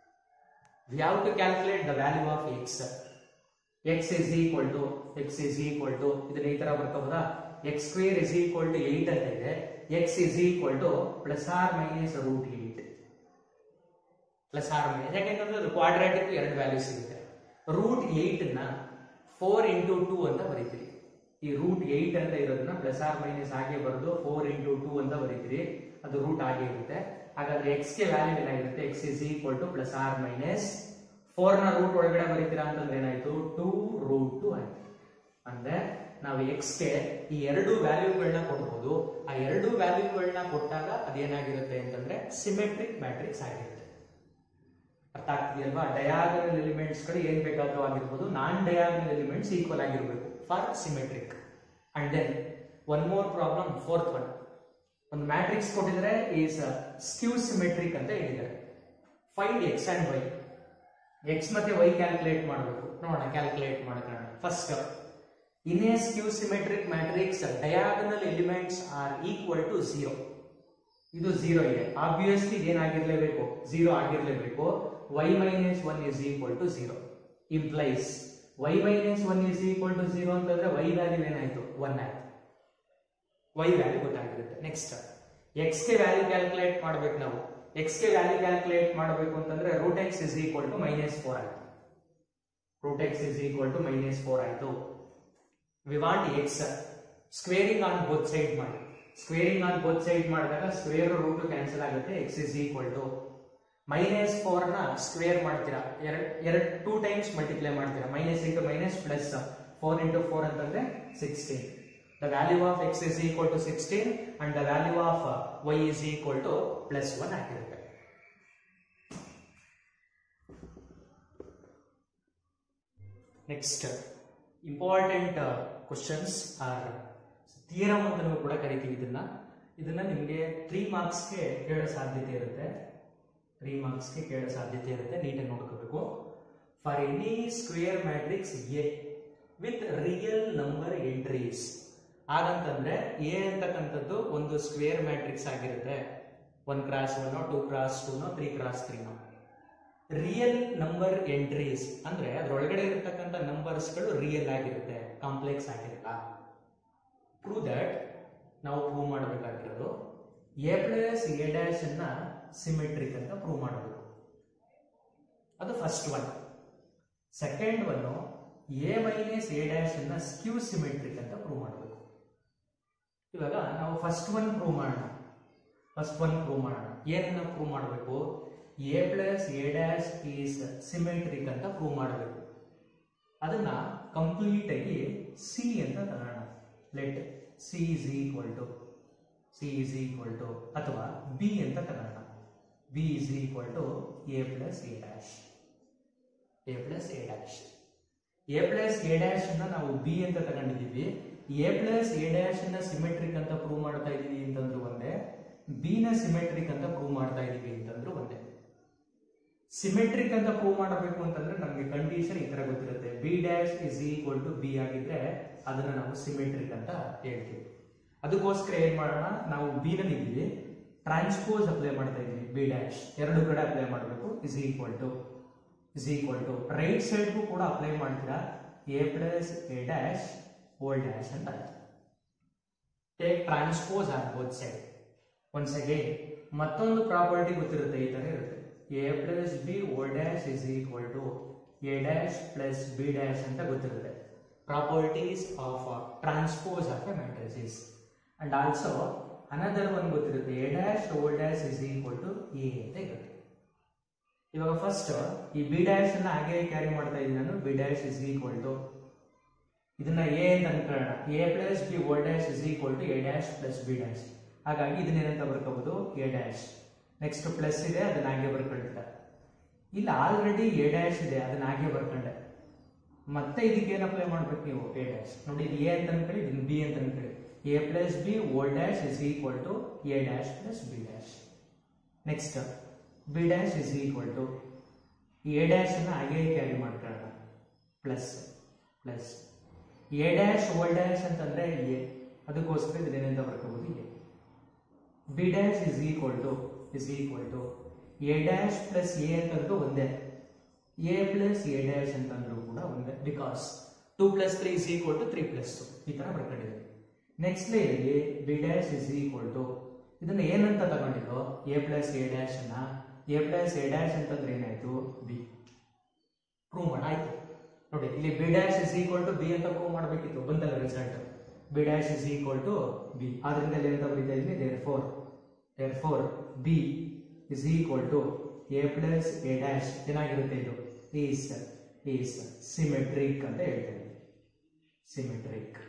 We have to calculate the value of x. X is equal to x is equal to ಇದನ್ನ ಈ ತರ ಬರ್ಕೋಬಹುದಾ, x square is equal to eight ಅಂತ ಇದೆ. X is equal to plus or minus root eight, plus or minus, ಯಾಕೆಂತಂದ್ರೆ ಅದು quadratic ಎರಡು value ಸಿಗುತ್ತೆ. ರೂಟ್ ಏಟ್ ನ ಫೋರ್ ಇಂಟು ಟೂ ಅಂತ ಬರೀತೀರಿ. ಈ ರೂಟ್ ಏಟ್ ಅಂತ ಇರೋದನ್ನ ಪ್ಲಸ್ ಆರ್ ಮೈನಸ್ ಹಾಗೆ ಬರೆದು ಫೋರ್ ಇಂಟು ಟೂ ಅಂತ ಬರೀತೀರಿ, ಅದು ರೂಟ್ ಆಗಿ ಇರುತ್ತೆ. ಹಾಗಾದ್ರೆ ಎಕ್ಸ್ ಗೆ ವ್ಯಾಲ್ಯೂ ಏನಾಗಿರುತ್ತೆ, x is equal to plus or minus four ನ ರೂಟ್ ಒಳಗಡೆ ಬರೀತೀರಾ ಅಂತಂದ್ರೆ ಏನಾಯ್ತು, ಟೂ ರೂಟ್ ಟು ಆಯ್ತು. ಅಂದ್ರೆ ನಾವು ಎಕ್ಸ್ ಗೆ ಈ ಎರಡು ವ್ಯಾಲ್ಯೂಗಳನ್ನ ಕೊಡ್ಬೋದು. ಆ ಎರಡು ವ್ಯಾಲ್ಯೂಗಳನ್ನ ಕೊಟ್ಟಾಗ ಅದೇನಾಗಿರುತ್ತೆ ಅಂತಂದ್ರೆ ಸಿಮೆಟ್ರಿಕ್ ಮ್ಯಾಟ್ರಿಕ್ಸ್ ಆಗಿರುತ್ತೆ. ಅರ್ಥ ಆಗ್ತಿದೆಯಲ್ವಾ? ಡಯಾಗನಲ್ ಎಲಿಮೆಂಟ್ಸ್ ಗಳು ಏನ್ ಬೇಕಾದ್ರೂ ಆಗಿರ್ಬೋದು, ನಾನ್ ಡಯಾಗನಲ್ ಎಲಿಮೆಂಟ್ಸ್ ಈಕ್ವಲ್ ಆಗಿರ್ಬೇಕು for symmetric. And then one more problem, fourth one. ಒಂದು ಮ್ಯಾಟ್ರಿಕ್ಸ್ ಕೊಟ್ಟಿದ್ರೆ ಈಸ್ ಸ್ಕ್ಯೂ ಸಿಮೆಟ್ರಿಕ್ ಅಂತ ಹೇಳಿದ್ದಾರೆ. Find x and y. X ಮತ್ತೆ ವೈ ಕ್ಯಾಲ್ಕುಲೇಟ್ ಮಾಡಬೇಕು. ನೋಡೋಣ, ಕ್ಯಾಲ್ಕುಲೇಟ್ ಮಾಡೋಣ. First, in a skew symmetric matrix diagonal elements are equal to zero. ಇದು zero ಇದೆ, ಆಬ್ವಿಯಸ್ಲಿ ಏನಾಗಿರ್ಲೇಬೇಕು, ಝೀರೋ ಆಗಿರ್ಲೇಬೇಕು. y minus one is equal to zero implies y minus one is equal to zero ಅಂತಂದ್ರೆ y value ಏನಾಯ್ತು, one ಆಯ್ತು. y value ಗೊತ್ತಾಗಿರುತ್ತೆ. Next x ಗೆ value calculate ಮಾಡಬೇಕು ನಾವು. x ಗೆ ವ್ಯಾಲ್ಯೂ ಕ್ಯಾಲ್ಕುಲೇಟ್ ಮಾಡಬೇಕು ಅಂತಂದ್ರೆ root x is equal to minus four ಆಯ್ತು. ರೂಟ್ x is equal to minus four ಆಯ್ತು. We want x, squaring on both side ಮಾಡಿ. Squaring on both side ಮಾಡಿದಾಗ ಸ್ಕ್ವೇರ್ ರೂಟ್ ಕ್ಯಾನ್ಸಲ್ ಆಗುತ್ತೆ. x is equal to minus four ನ square ಮಾಡ್ತೀರಾ, ಎರಡ್ ಎರಡ್ ಟೂ ಟೈಮ್ಸ್ ಮಲ್ಟಿಪ್ಲೈ ಮಾಡ್ತೀರಾ. Minus into minus plus four into four ಅಂತಂದ್ರೆ sixteen. The value of x is equal to sixteen and the value of y is equal to plus one ಆಗಿರುತ್ತೆ. Next important questions are theorem ಅಂತ ಕೂಡ ಕರಿತೀವಿ. ಇದನ್ನ ಇದನ್ನ ನಿಮಗೆ three ಮಾರ್ಕ್ಸ್ಗೆ ಕೇಳೋ ಸಾಧ್ಯತೆ ಇರುತ್ತೆ. ತ್ರೀ ಮಾರ್ಕ್ಸ್ಗೆ ಕೇಳೋ ಸಾಧ್ಯತೆ ಇರುತ್ತೆ, ನೀಟಾಗಿ ನೋಡ್ಕೋಬೇಕು. For any square matrix A with real number entries. ಹಾಗಂತಂದ್ರೆ ಎ ಅಂತಕ್ಕಂಥದ್ದು ಒಂದು ಸ್ಕ್ವೇರ್ ಮ್ಯಾಟ್ರಿಕ್ಸ್ ಆಗಿರುತ್ತೆ. One cross one, two cross two, three cross three. Real number entries ಅಂದ್ರೆ ಅದರೊಳಗಡೆ ಇರತಕ್ಕಂಥ ನಂಬರ್ಸ್ ಗಳು ರಿಯಲ್ ಆಗಿರುತ್ತೆ, ಕಾಂಪ್ಲೆಕ್ಸ್ ಆಗಿರಲ್ಲ. ಪ್ರೂವ್ ದಟ್ ನಾವು ಪ್ರೂವ್ ಮಾಡಬೇಕಾಗಿರೋದು ಎ ಪ್ಲಸ್ ಎ ಡ್ಯಾಶ್ ಅನ್ನ ಸಿಮೆಟ್ರಿಕ್ ಅಂತ ಪ್ರೂವ್ ಮಾಡಬೇಕು. ಅದು first one. Second one, A minus A dash ಅನ್ನ ಸ್ಕ್ಯೂ ಸಿಮೆಟ್ರಿಕ್ ಅಂತ ಪ್ರೂವ್ ಮಾಡಬೇಕು. ಇವಾಗ ನಾವು ಫಸ್ಟ್ ಒನ್ ಪ್ರೂವ್ ಮಾಡೋಣ. ಫಸ್ಟ್ ಒನ್ ಪ್ರೂವ್ ಮಾಡೋಣ. ಏನನ್ನ ಪ್ರೂವ್ ಮಾಡಬೇಕು, A plus A dash is symmetric ಅಂತ ಪ್ರೂವ್ ಮಾಡಬೇಕು. ಅದನ್ನ ಕಂಪ್ಲೀಟ್ ಆಗಿ ಸಿ ಅಂತ ತಗೋಣ. Let C is equal to C is equal to ಅಥವಾ ಬಿ ಅಂತ ತಗೋಣ. B is equal to A plus A dash. A plus A dash A plus A dash ಅನ್ನ ನಾವು ಬಿ ಅಂತ ತಗೊಂಡಿದ್ದೀವಿ. ಎ ಪ್ಲಸ್ ಎ ಡ್ಯಾಶ್ ನ symmetric ಅಂತ prove ಮಾಡ್ತಾ ಇದೀವಿ ಅಂತಂದ್ರು ಒಂದೇ, ಬಿ ನ ಸಿಮೆಟ್ರಿಕ್ ಅಂತ ಪ್ರೂವ್ ಮಾಡ್ತಾ ಇದೀವಿ ಅಂತಂದ್ರು ಒಂದೇ. ಸಿಮೆಟ್ರಿಕ್ ಅಂತ ಪ್ರೂವ್ ಮಾಡಬೇಕು ಅಂತಂದ್ರೆ ನಮಗೆ ಕಂಡೀಷನ್ ಈ ತರ ಗೊತ್ತಿರುತ್ತೆ, B dash is equal to B ಆಗಿದ್ರೆ ಅದನ್ನ ನಾವು ಸಿಮೆಟ್ರಿಕ್ ಅಂತ ಹೇಳ್ತೀವಿ. ಅದಕ್ಕೋಸ್ಕರ ಏನ್ ಮಾಡೋಣ, ನಾವು ಬಿ ನಲ್ಲಿ ಇದ್ದೀವಿ, ಟ್ರಾನ್ಸ್ಪೋಸ್ ಅಪ್ಲೈ ಮಾಡ್ತಾ ಇದೀವಿ, ಬಿ ಡ್ಯಾಶ್ ಎರಡು ಕಡೆ ಅಪ್ಲೈ ಮಾಡಬೇಕು, is equal to is equal to right ಸೈಡ್ಗೂ ಕೂಡ ಅಪ್ಲೈ ಮಾಡ್ತೀರಾ, A plus A dash whole dash ಅಂತ ಆಯ್ತು. Take transpose on both side. Once again ಮತ್ತೊಂದು ಪ್ರಾಪರ್ಟಿ ಗೊತ್ತಿರುತ್ತೆ, ಈ ತರ ಇರುತ್ತೆ, A plus B whole dash is equal to A dash plus B dash ಅಂತ ಗೊತ್ತಿರುತ್ತೆ. Properties of transpose of A matrices. And also another one ಗೊತ್ತಿರುತ್ತೆ, A dash whole dash is equal to A ಅಂತ ಇರುತ್ತೆ. ಇವಾಗ first ಈ B dash ಅನ್ನ ಹಾಗೆ carry ಮಾಡ್ತಾ ಇದ್ದೀನಿ ನಾನು, B dash is equal to ಇದನ್ನ ಎ ಅಂತ ಅನ್ಕೊಳ್ಳೋಣ, A plus B whole dash is equal to A dash plus B dash. ಹಾಗಾಗಿ ಇದನ್ನೇನಂತ ಬರ್ಕೋಬಹುದು, ಎ ಡ್ಯಾಶ್. ನೆಕ್ಸ್ಟ್ ಪ್ಲಸ್ ಇದೆ, ಅದನ್ನ ಹಾಗೆ ಬರ್ಕೊಂಡಿದ್ದ. ಇಲ್ಲಿ ಆಲ್ರೆಡಿ ಎ ಡ್ಯಾಶ್ ಇದೆ, ಅದನ್ನ ಹಾಗೆ ಬರ್ಕೊಂಡೆ. ಮತ್ತೆ ಇದಕ್ಕೆ ಏನ್ ಅಪ್ಲೈ ಮಾಡ್ಬೇಕು ನೀವು, ಎ ಡ್ಯಾಶ್. ನೋಡಿ ಇದು ಎ ಅಂತ ಅನ್ಕೊಳ್ಳಿ, ಇದನ್ನ ಬಿ ಅಂತ ಅನ್ಕೊಳ್ಳಿ, A plus B whole dash is equal to A dash plus B dash. Next B dash is equal to A dash ಅನ್ನ ಹಾಗೆ ಕ್ಯಾರಿ ಮಾಡ್ಕೊಳ್ಳೋಣ, plus plus A dash whole dash ಅಂತಂದ್ರೆ ಎ, ಅದಕ್ಕೋಸ್ಕರ ಇದನ್ನೇನಂತ ಬರ್ಕೋಬಹುದು, A. B dash is equal to is equal to A dash plus A ಅಂತಂದ್ರೂ ಒಂದೇ, A plus A dash ಅಂತಂದ್ರೂ ಕೂಡ ಒಂದೇ, because two plus three is equal to three plus two, ಈ ತರ ಬರ್ಕೊಂಡಿದೆ. ನೆಕ್ಸ್ಟ್ ಲೇಯಲ್ಲಿ B dash is equal to ಇದನ್ನ ಏನಂತ ತಗೊಂಡಿದ್ದು, ಎ ಪ್ಲಸ್ ಎ ಡ್ಯಾಶ್ ಅನ್ನ, ಎ ಪ್ಲಸ್ ಎ ಡ್ಯಾಶ್ ಅಂತಂದ್ರೆ ಏನಾಯ್ತು, ಬಿ. ಪ್ರೂವ್ ಮಾಡಾಯ್ತು. ನೋಡಿ ಇಲ್ಲಿ B dash is equal to B ಅಂತ ಪ್ರೂವ್ ಮಾಡಬೇಕಿತ್ತು, ಬಂದಲ್ಲ result, B dash is equal to B. ಆದ್ರಿಂದ ಏನಂತ ಬರೀತಾ ಇದ್ವಿ, therefore therefore B is equal to A plus A dash ಏನಾಗಿರುತ್ತೆ, ಇದು ಈಸ್ ಈಸ್ ಸಿಮೆಟ್ರಿಕ್ ಅಂತ ಹೇಳ್ತೇವೆ, ಸಿಮೆಟ್ರಿಕ್.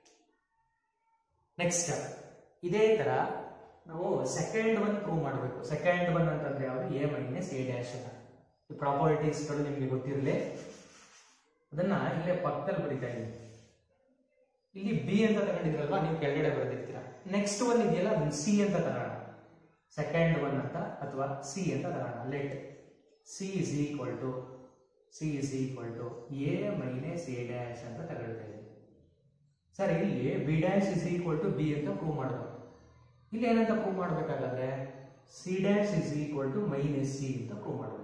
ನೆಕ್ಸ್ಟ್ ಇದೇ ತರ ನಾವು ಸೆಕೆಂಡ್ ಒನ್ ಪ್ರೂವ್ ಮಾಡಬೇಕು. ಸೆಕೆಂಡ್ ಒನ್ ಅಂತಂದ್ರೆ ಯಾವುದು, ಎ ಮೈನಸ್ ಎ ಡ್ಯಾಶ್ ಅನ್ನ. ಈ ಪ್ರಾಪರ್ಟೀಸ್ಗಳು ನಿಮ್ಗೆ ಗೊತ್ತಿರಲಿ, ಅದನ್ನ ಇಲ್ಲೇ ಪಕ್ಕದಲ್ಲಿ ಬರೀತಾ ಇದ್ದೀನಿ. ಇಲ್ಲಿ ಬಿ ಅಂತ ತಗೊಂಡಿದ್ರಲ್ವಾ, ನೀವು ಕೆಳಗಡೆ ಬರೆದಿರ್ತೀರಾ. ನೆಕ್ಸ್ಟ್ ಒನ್ ಇದೆಯಲ್ಲ, ಅದನ್ನ ಸಿ ಅಂತ ತಗೋಣ, ಸೆಕೆಂಡ್ ಒನ್ ಅಂತ ಅಥವಾ ಸಿ ಅಂತ ತಗೋಣ. Let C is equal to C is equal to A minus A dash ಅಂತ ತಗೊಳ್ತಾ ಇದ್ದೀನಿ. ಸರ್ ಇಲ್ಲಿ B dash is equal to B ಅಂತ ಪ್ರೂವ್ ಮಾಡಬೇಕು. ಇಲ್ಲಿ ಏನಂತ ಪ್ರೂವ್ ಮಾಡಬೇಕಾದ್ರೆ, C dash is equal to minus C ಅಂತ ಪ್ರೂವ್ ಮಾಡಬೇಕು.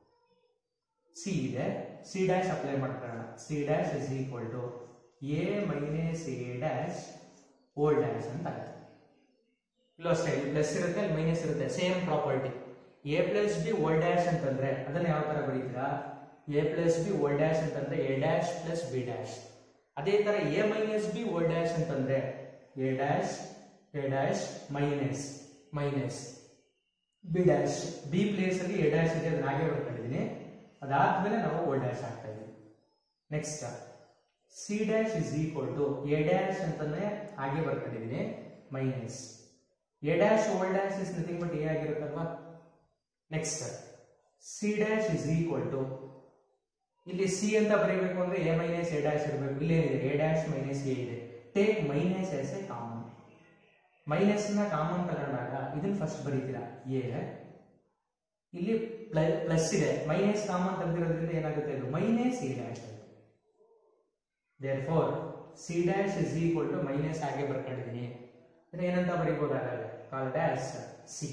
ಸಿ ಇದೆ, ಸಿ ಡ್ಯಾಶ್ ಅಪ್ಲೈ ಮಾಡ್ಕೊಳ್ಳೋಣ, C dash is equal to A minus A dash whole dash ಅಂತ ಆಗುತ್ತೆ. ಇಲ್ಲೋ ಅಷ್ಟೇ, ಇಲ್ಲಿ ಪ್ಲಸ್ ಇರುತ್ತೆ, ಅಲ್ಲಿ ಮೈನಸ್ ಇರುತ್ತೆ, same property. A plus B whole dash ಅಂತಂದ್ರೆ ಅದನ್ನ ಯಾವ ತರ ಬರೀತೀರಾ, A plus B whole dash ಅಂತಂದ್ರೆ A dash plus B dash. ಅದೇ ತರ A minus B whole dash ಅಂತಂದ್ರೆ A dash A dash minus minus B dash. B place ಅಲ್ಲಿ ಎ ಡ್ಯಾಶ್ ಇದೆ, ಅದನ್ನ ಹಾಗೆ ಬರ್ಕೊಂಡಿದ್ದೀನಿ. ಅದಾದ್ಮೇಲೆ ನಾವು ಓಲ್ ಡ್ಯಾಶ್ ಆಗ್ತಾ ಇದ್ದೀವಿ. Next C dash is equal to A dash ಅಂತಂದ್ರೆ ಹಾಗೆ ಬರ್ಕೊಂಡಿದ್ದೀನಿ, minus A dash whole dash is nothing but A ಆಗಿರುತ್ತಲ್ವಾ. Next C dash is equal to, ಇಲ್ಲಿ ಸಿ ಅಂತ ಬರೀಬೇಕು ಅಂದ್ರೆ ಎ ಮೈನಸ್ ಎ ಡ್ಯಾಶ್ ಇರಬೇಕು. ಇಲ್ಲೇನಿದೆ, ಎ ಡ್ಯಾಶ್ ಮೈನಸ್ ಎ ಇದೆ. Take minus as A common. Minus ನ ಕಾಮನ್ ತಗೊಂಡಾಗ ಇದನ್ನ ಫಸ್ಟ್ ಬರೀತೀರಾ, ಎ. ಇಲ್ಲಿ ಪ್ಲಸ್ ಇದೆ, ಮೈನಸ್ ಕಾಮನ್ ತೆಗೆದಿರೋದ್ರಿಂದ ಏನಾಗುತ್ತೆ, ಇದು ಮೈನಸ್ ಎ ಡ್ಯಾಶ್ ಆಗುತ್ತೆ. Therefore C dash is equal to minus ಹಾಗೆ ಬರ್ಕೊಂಡಿದ್ದೀನಿ. ಏನಂತ ಬರೀಬಹುದಾಗಲ್ಲ, call dash C.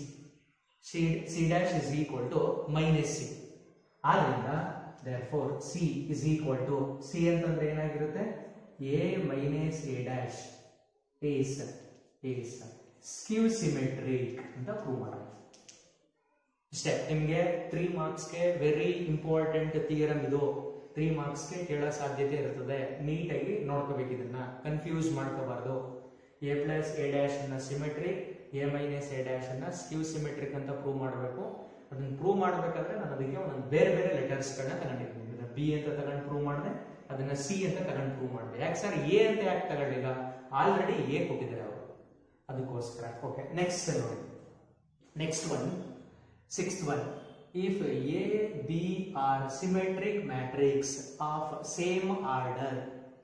C dash is equal to minus C. ಆದ್ರಿಂದ therefore c is equal to, c ಅಂತಂದ್ರೆ ಏನಾಗಿರುತ್ತೆ, a minus a dash is is skew symmetric ಅಂತ prove ಮಾಡೋಣ. ಇಷ್ಟೇ. ನಿಮಗೆ ತ್ರೀ ಮಾರ್ಕ್ಸ್ಗೆ ವೆರಿ ಇಂಪಾರ್ಟೆಂಟ್ ಥಿಯರಮ್ ಇದು. ತ್ರೀ ಮಾರ್ಕ್ಸ್ಗೆ ಕೇಳೋ ಸಾಧ್ಯತೆ ಇರ್ತದೆ. ನೀಟಾಗಿ ನೋಡ್ಕೋಬೇಕು, ಇದನ್ನ ಕನ್ಫ್ಯೂಸ್ ಮಾಡ್ಕೋಬಾರ್ದು. ಎ ಪ್ಲಸ್ ಎ ಡ್ಯಾಶ್ ಅನ್ನ symmetric, A minus A dash ಅನ್ನ ಸ್ಕ್ಯೂ ಸಿಮೆಟ್ರಿಕ್ ಅಂತ ಪ್ರೂವ್ ಮಾಡಬೇಕು. ಅದನ್ನ ಪ್ರೂವ್ ಮಾಡಬೇಕಾದ್ರೆ ನಾನು ಅದಕ್ಕೆ ಒಂದೊಂದು ಬೇರೆ ಬೇರೆ ಲೆಟರ್ಸ್ ಗಳನ್ನ ತಗೊಂಡಿದ್ದೀನಿ. ಇದನ್ನ ಬಿ ಅಂತ ತಗೊಂಡು ಪ್ರೂವ್ ಮಾಡಿದೆ, ಅದನ್ನ ಸಿ ಅಂತ ತಗೊಂಡು ಪ್ರೂವ್ ಮಾಡಿದೆ. ಯಾಕೆ ಸರ್ ಎ ಅಂತ ಯಾಕೆ ತಗೊಳ್ಳಿಲ್ಲ, ಆಲ್ರೆಡಿ ಎ ಕೊಟ್ಟಿದ್ದಾರೆ ಅವರು, ಅದಕ್ಕೋಸ್ಕರ. ಓಕೆ, ನೆಕ್ಸ್ಟ್ ನೋಡಿ. Next one, sixth one. If A, B are symmetric matrix of same order,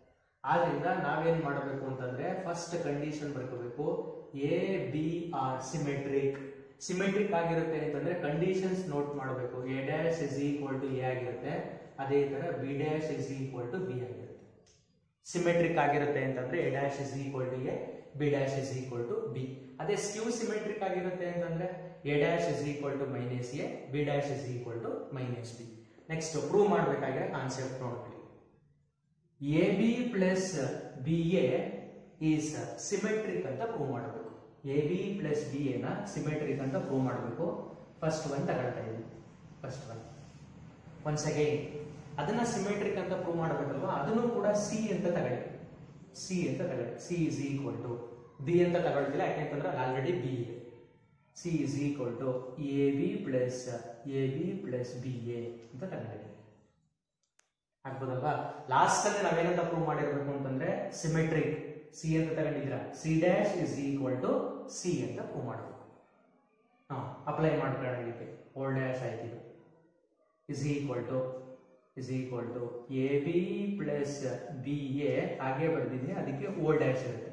ಆದ್ರಿಂದ ನಾವೇನ್ ಮಾಡಬೇಕು ಅಂತಂದ್ರೆ ಫಸ್ಟ್ ಕಂಡೀಷನ್ ಬರ್ಕೋಬೇಕು, A B are symmetric. Symmetric ಆಗಿರುತ್ತೆ ಅಂತಂದ್ರೆ ಕಂಡೀಷನ್ಸ್ ನೋಟ್ ಮಾಡಬೇಕು. A dash is equal to A ಆಗಿರುತ್ತೆ, ಅದೇ ತರ B dash is equal to B ಆಗಿರುತ್ತೆ. ಸಿಮೆಟ್ರಿಕ್ ಆಗಿರುತ್ತೆ ಅಂತಂದ್ರೆ A dash is equal to A, B dash is equal to B. ಅದೇ ಸ್ಕ್ಯೂ ಸಿಮೆಟ್ರಿಕ್ ಆಗಿರುತ್ತೆ ಅಂತಂದ್ರೆ A dash is equal to minus A, B dash is equal to minus B. Next prove ಮಾಡಬೇಕಾಗಿರೋ concept ನೋಡ್ಕೊಳ್ಳಿ. A B plus B A is symmetric ಅಂತ prove ಮಾಡಬೇಕು. A B plus B A ನ symmetric ಅಂತ prove ಮಾಡಬೇಕು. First one ತಗೊಳ್ತಾ ಇದ್ದೀವಿ. First one once again ಅದನ್ನ symmetric ಅಂತ ಪ್ರೂವ್ ಮಾಡಬೇಕಲ್ವಾ, ಅದನ್ನು ಕೂಡ ಸಿ ಅಂತ ತಗೊಳ್ಳಿ. ಸಿ ಅಂತ ತಗೊಳ್ಳಿ. C is equal to B ಅಂತ ತಗೊಳ್ತಿಲ್ಲ, ಯಾಕೆಂತಂದ್ರೆ ಆಲ್ರೆಡಿ ಬಿ ಇದೆ. C is equal to A B plus A B plus B A ಅಂತ ತಗೊಂಡಿದ್ದೀವಿ. ಆಗ್ಬೋದಲ್ವಾ? ಲಾಸ್ಟ್ ಅಲ್ಲಿ ನಾವೇನಂತ ಪ್ರೂವ್ ಮಾಡಿರ್ಬೇಕು ಅಂತಂದ್ರೆ ಸಿಮೆಟ್ರಿಕ್ ಸಿ ಅಂತ ತಗೊಂಡಿದ್ರ, C dash is equal to C ಅಂತ ಪ್ರೂವ್ ಮಾಡಬೇಕು. ಹಾ ಅಪ್ಲೈ ಮಾಡ್ಕೊಳ್ಳೋದಕ್ಕೆ ಓಲ್ ಡ್ಯಾಶ್ ಆಯ್ತು. Is equal to is equal to A B plus B A ಹಾಗೆ ಬರ್ದಿದ್ದೀನಿ, ಅದಕ್ಕೆ ಓಲ್ ಡ್ಯಾಶ್ ಇರುತ್ತೆ.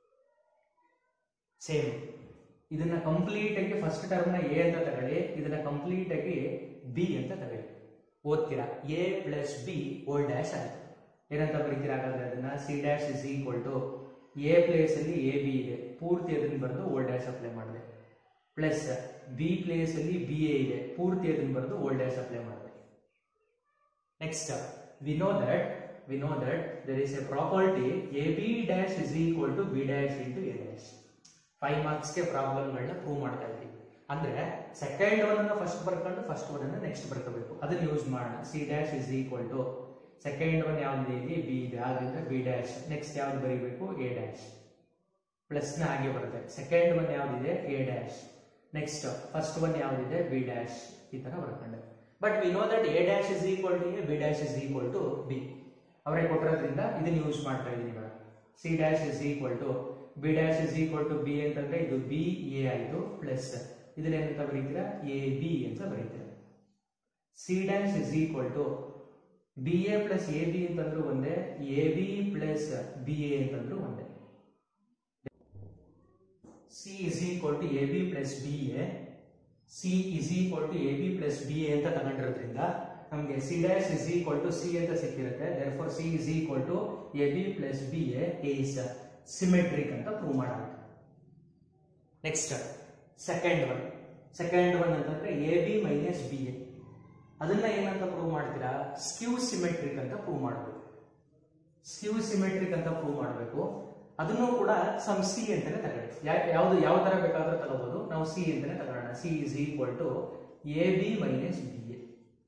ಸೇಮ್ ಇದನ್ನ ಕಂಪ್ಲೀಟ್ ಆಗಿ ಫಸ್ಟ್ ಟರ್ಮ್ ನ ಎ ಅಂತ ತಗೊಳ್ಳಿ, ಇದನ್ನ ಕಂಪ್ಲೀಟ್ ಆಗಿ ಬಿ ಅಂತ ತಗೊಳ್ಳಿ. ಓದ್ತೀರಾ? A plus B whole dash ಆಯ್ತು. ಏನಂತ ಬರೀತೀರಾ ಹಾಗಾದ್ರೆ ಅದನ್ನ? C dash is equal to A place ಅಲ್ಲಿ ಎ ಬಿ ಇದೆ, ಪೂರ್ತಿ ಅದನ್ನ ಬರೆದು ಓಲ್ ಡ್ಯಾಶ್ ಅಪ್ಲೈ ಮಾಡಿದೆ. ಪ್ಲಸ್ ಬಿ ಪ್ಲೇಸ್ ಅಲ್ಲಿ ಬಿ ಎ ಇದೆ, ಪೂರ್ತಿ ಅದನ್ನ ಬರೆದು ಓಲ್ ಡ್ಯಾಶ್ ಅಪ್ಲೈ ಮಾಡಿದೆ. Next we know that we know that there is a property A B dash is equal to B dash into A dash. Five ಮಾರ್ಕ್ಸ್ಗೆ ಪ್ರಾಬ್ಲಮ್ಗಳನ್ನ prove ಮಾಡ್ತಾ ಇದ್ದೀವಿ. ಅಂದ್ರೆ ಸೆಕೆಂಡ್ ಒನ್ ಅನ್ನ ಫಸ್ಟ್ ಬರ್ಕೊಂಡು ಫಸ್ಟ್ ಒನ್ ಅನ್ನ next ಬರ್ಕೋಬೇಕು. ಅದನ್ನ ಯೂಸ್ ಮಾಡೋಣ. C dash is equal to second one ಯಾವ್ದು ಇದೆ? ಬಿ ಇದೆ, ಆದ್ರಿಂದ ಬಿ ಡ್ಯಾಶ್. ನೆಕ್ಸ್ಟ್ ಯಾವ್ದು ಬರೀಬೇಕು? A dash. ಪ್ಲಸ್ ನ ಹಾಗೆ ಬರುತ್ತೆ. ಸೆಕೆಂಡ್ ಒನ್ ಯಾವ್ದಿದೆ? A dash. Next first one ಯಾವ್ದಿದೆ? B dash. ಈ ತರ ಬರ್ಕೊಂಡೆ. But we know that A dash is equal to A, B dash is equal to B. ಅವರೇ ಕೊಟ್ಟಿರೋದ್ರಿಂದ ಇದನ್ನ ಯೂಸ್ ಮಾಡ್ತಾ ಇದ್ದೀನಿ madam. C dash is equal to B dash is equal to B ಅಂತಂದ್ರೆ ಇದು ಬಿ ಎ ಆಯ್ತು, plus ಇದನ್ನ ಏನಂತ ಬರೀತೀರಾ? ಎ ಬಿ ಅಂತ ಬರೀತೀರಾ. C dash is equal to B A plus A B ಅಂತಂದ್ರೂ ಒಂದೇ, A B plus B A ಅಂತಂದ್ರೂ ಒಂದೇ. C is equal to A B plus B A, C is equal to A B plus B A ಅಂತ ತಗೊಂಡಿರೋದ್ರಿಂದ ನಮಗೆ C dash is equal to C ಅಂತ ಸಿಕ್ಕಿರುತ್ತೆ. Therefore C is equal to A B plus B A is symmetric ಅಂತ prove ಮಾಡೋಣ. Next second one second one ಅಂತಂದ್ರೆ A B minus B A, ಅದನ್ನ ಏನಂತ ಪ್ರೂವ್ ಮಾಡ್ತೀರಾ? ಸ್ಕ್ಯೂ ಸಿಮೆಟ್ರಿಕ್ ಅಂತ prove ಮಾಡಬೇಕು. ಸ್ಕ್ಯೂ ಸಿಮೆಟ್ರಿಕ್ ಅಂತ ಪ್ರೂವ್ ಮಾಡಬೇಕು. ಅದನ್ನು ಕೂಡ ಸಮ್ ಸಿ ಅಂತಾನೆ ತಗೊಳ್ಳಿ. ಯಾವ್ದು ಯಾವ ತರ ಬೇಕಾದ್ರೂ ತಗೋಬಹುದು, ನಾವು ಸಿ ಅಂತಾನೆ ತಗೊಳ್ಳೋಣ. C is equal to A B minus B A.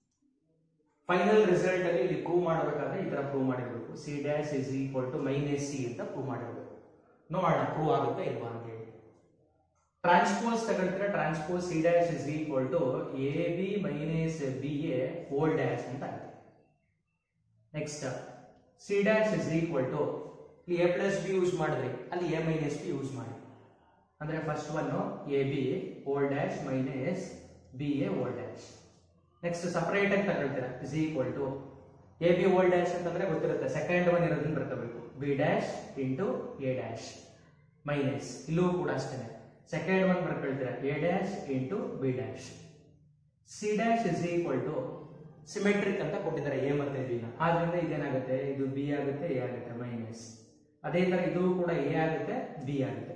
Final result ಅಲ್ಲಿ ಇಲ್ಲಿ ಪ್ರೂವ್ ಮಾಡಬೇಕಾದ್ರೆ ಈ ತರ ಪ್ರೂವ್ ಮಾಡಿರ್ಬೇಕು. C dash is equal to minus C ಅಂತ ಪ್ರೂವ್ ಮಾಡಿರ್ಬೇಕು. ನೋಡೋಣ ಪ್ರೂವ್ ಆಗುತ್ತೆ ಇಲ್ವಾ ಅಂತ ಹೇಳಿ. ಟ್ರಾನ್ಸ್ಪೋಸ್ ತಗೊಳ್ತೀರಾ? Transpose C dash is equal to A B minus B A whole dash ಅಂತ ಆಗುತ್ತೆ. Next C dash is equal to A plus B use ಮಾಡಿದ್ರಿ, ಅಲ್ಲಿ ಎ ಮೈನಸ್ ಬಿ ಯೂಸ್ ಮಾಡಿ. ಅಂದ್ರೆ first one A B whole dash minus B A whole dash. Next separate ಆಗಿ ತಗೊಳ್ತೀರಾ? Is equal to A B whole dash ಅಂತಂದ್ರೆ ಗೊತ್ತಿರುತ್ತೆ, second one ಇರೋದನ್ನ ಬರ್ಕೋಬೇಕು. B dash into A dash minus, ಇಲ್ಲೂ ಕೂಡ ಅಷ್ಟೇ ಸೆಕೆಂಡ್ ಒನ್ ಬರ್ಕೊಳ್ತೀರಾ? A dash into B dash. C dash is equal to symmetric ಅಂತ ಕೊಟ್ಟಿದ್ದಾರೆ ಎ ಮತ್ತೆ ಬಿ ನ, ಆದ್ರಿಂದ ಇದೇನಾಗುತ್ತೆ? ಇದು ಬಿ ಆಗುತ್ತೆ, ಎ ಆಗುತ್ತೆ, ಮೈನಸ್. ಅದೇ ತರ ಇದು ಕೂಡ ಎ ಆಗುತ್ತೆ, ಬಿ ಆಗುತ್ತೆ.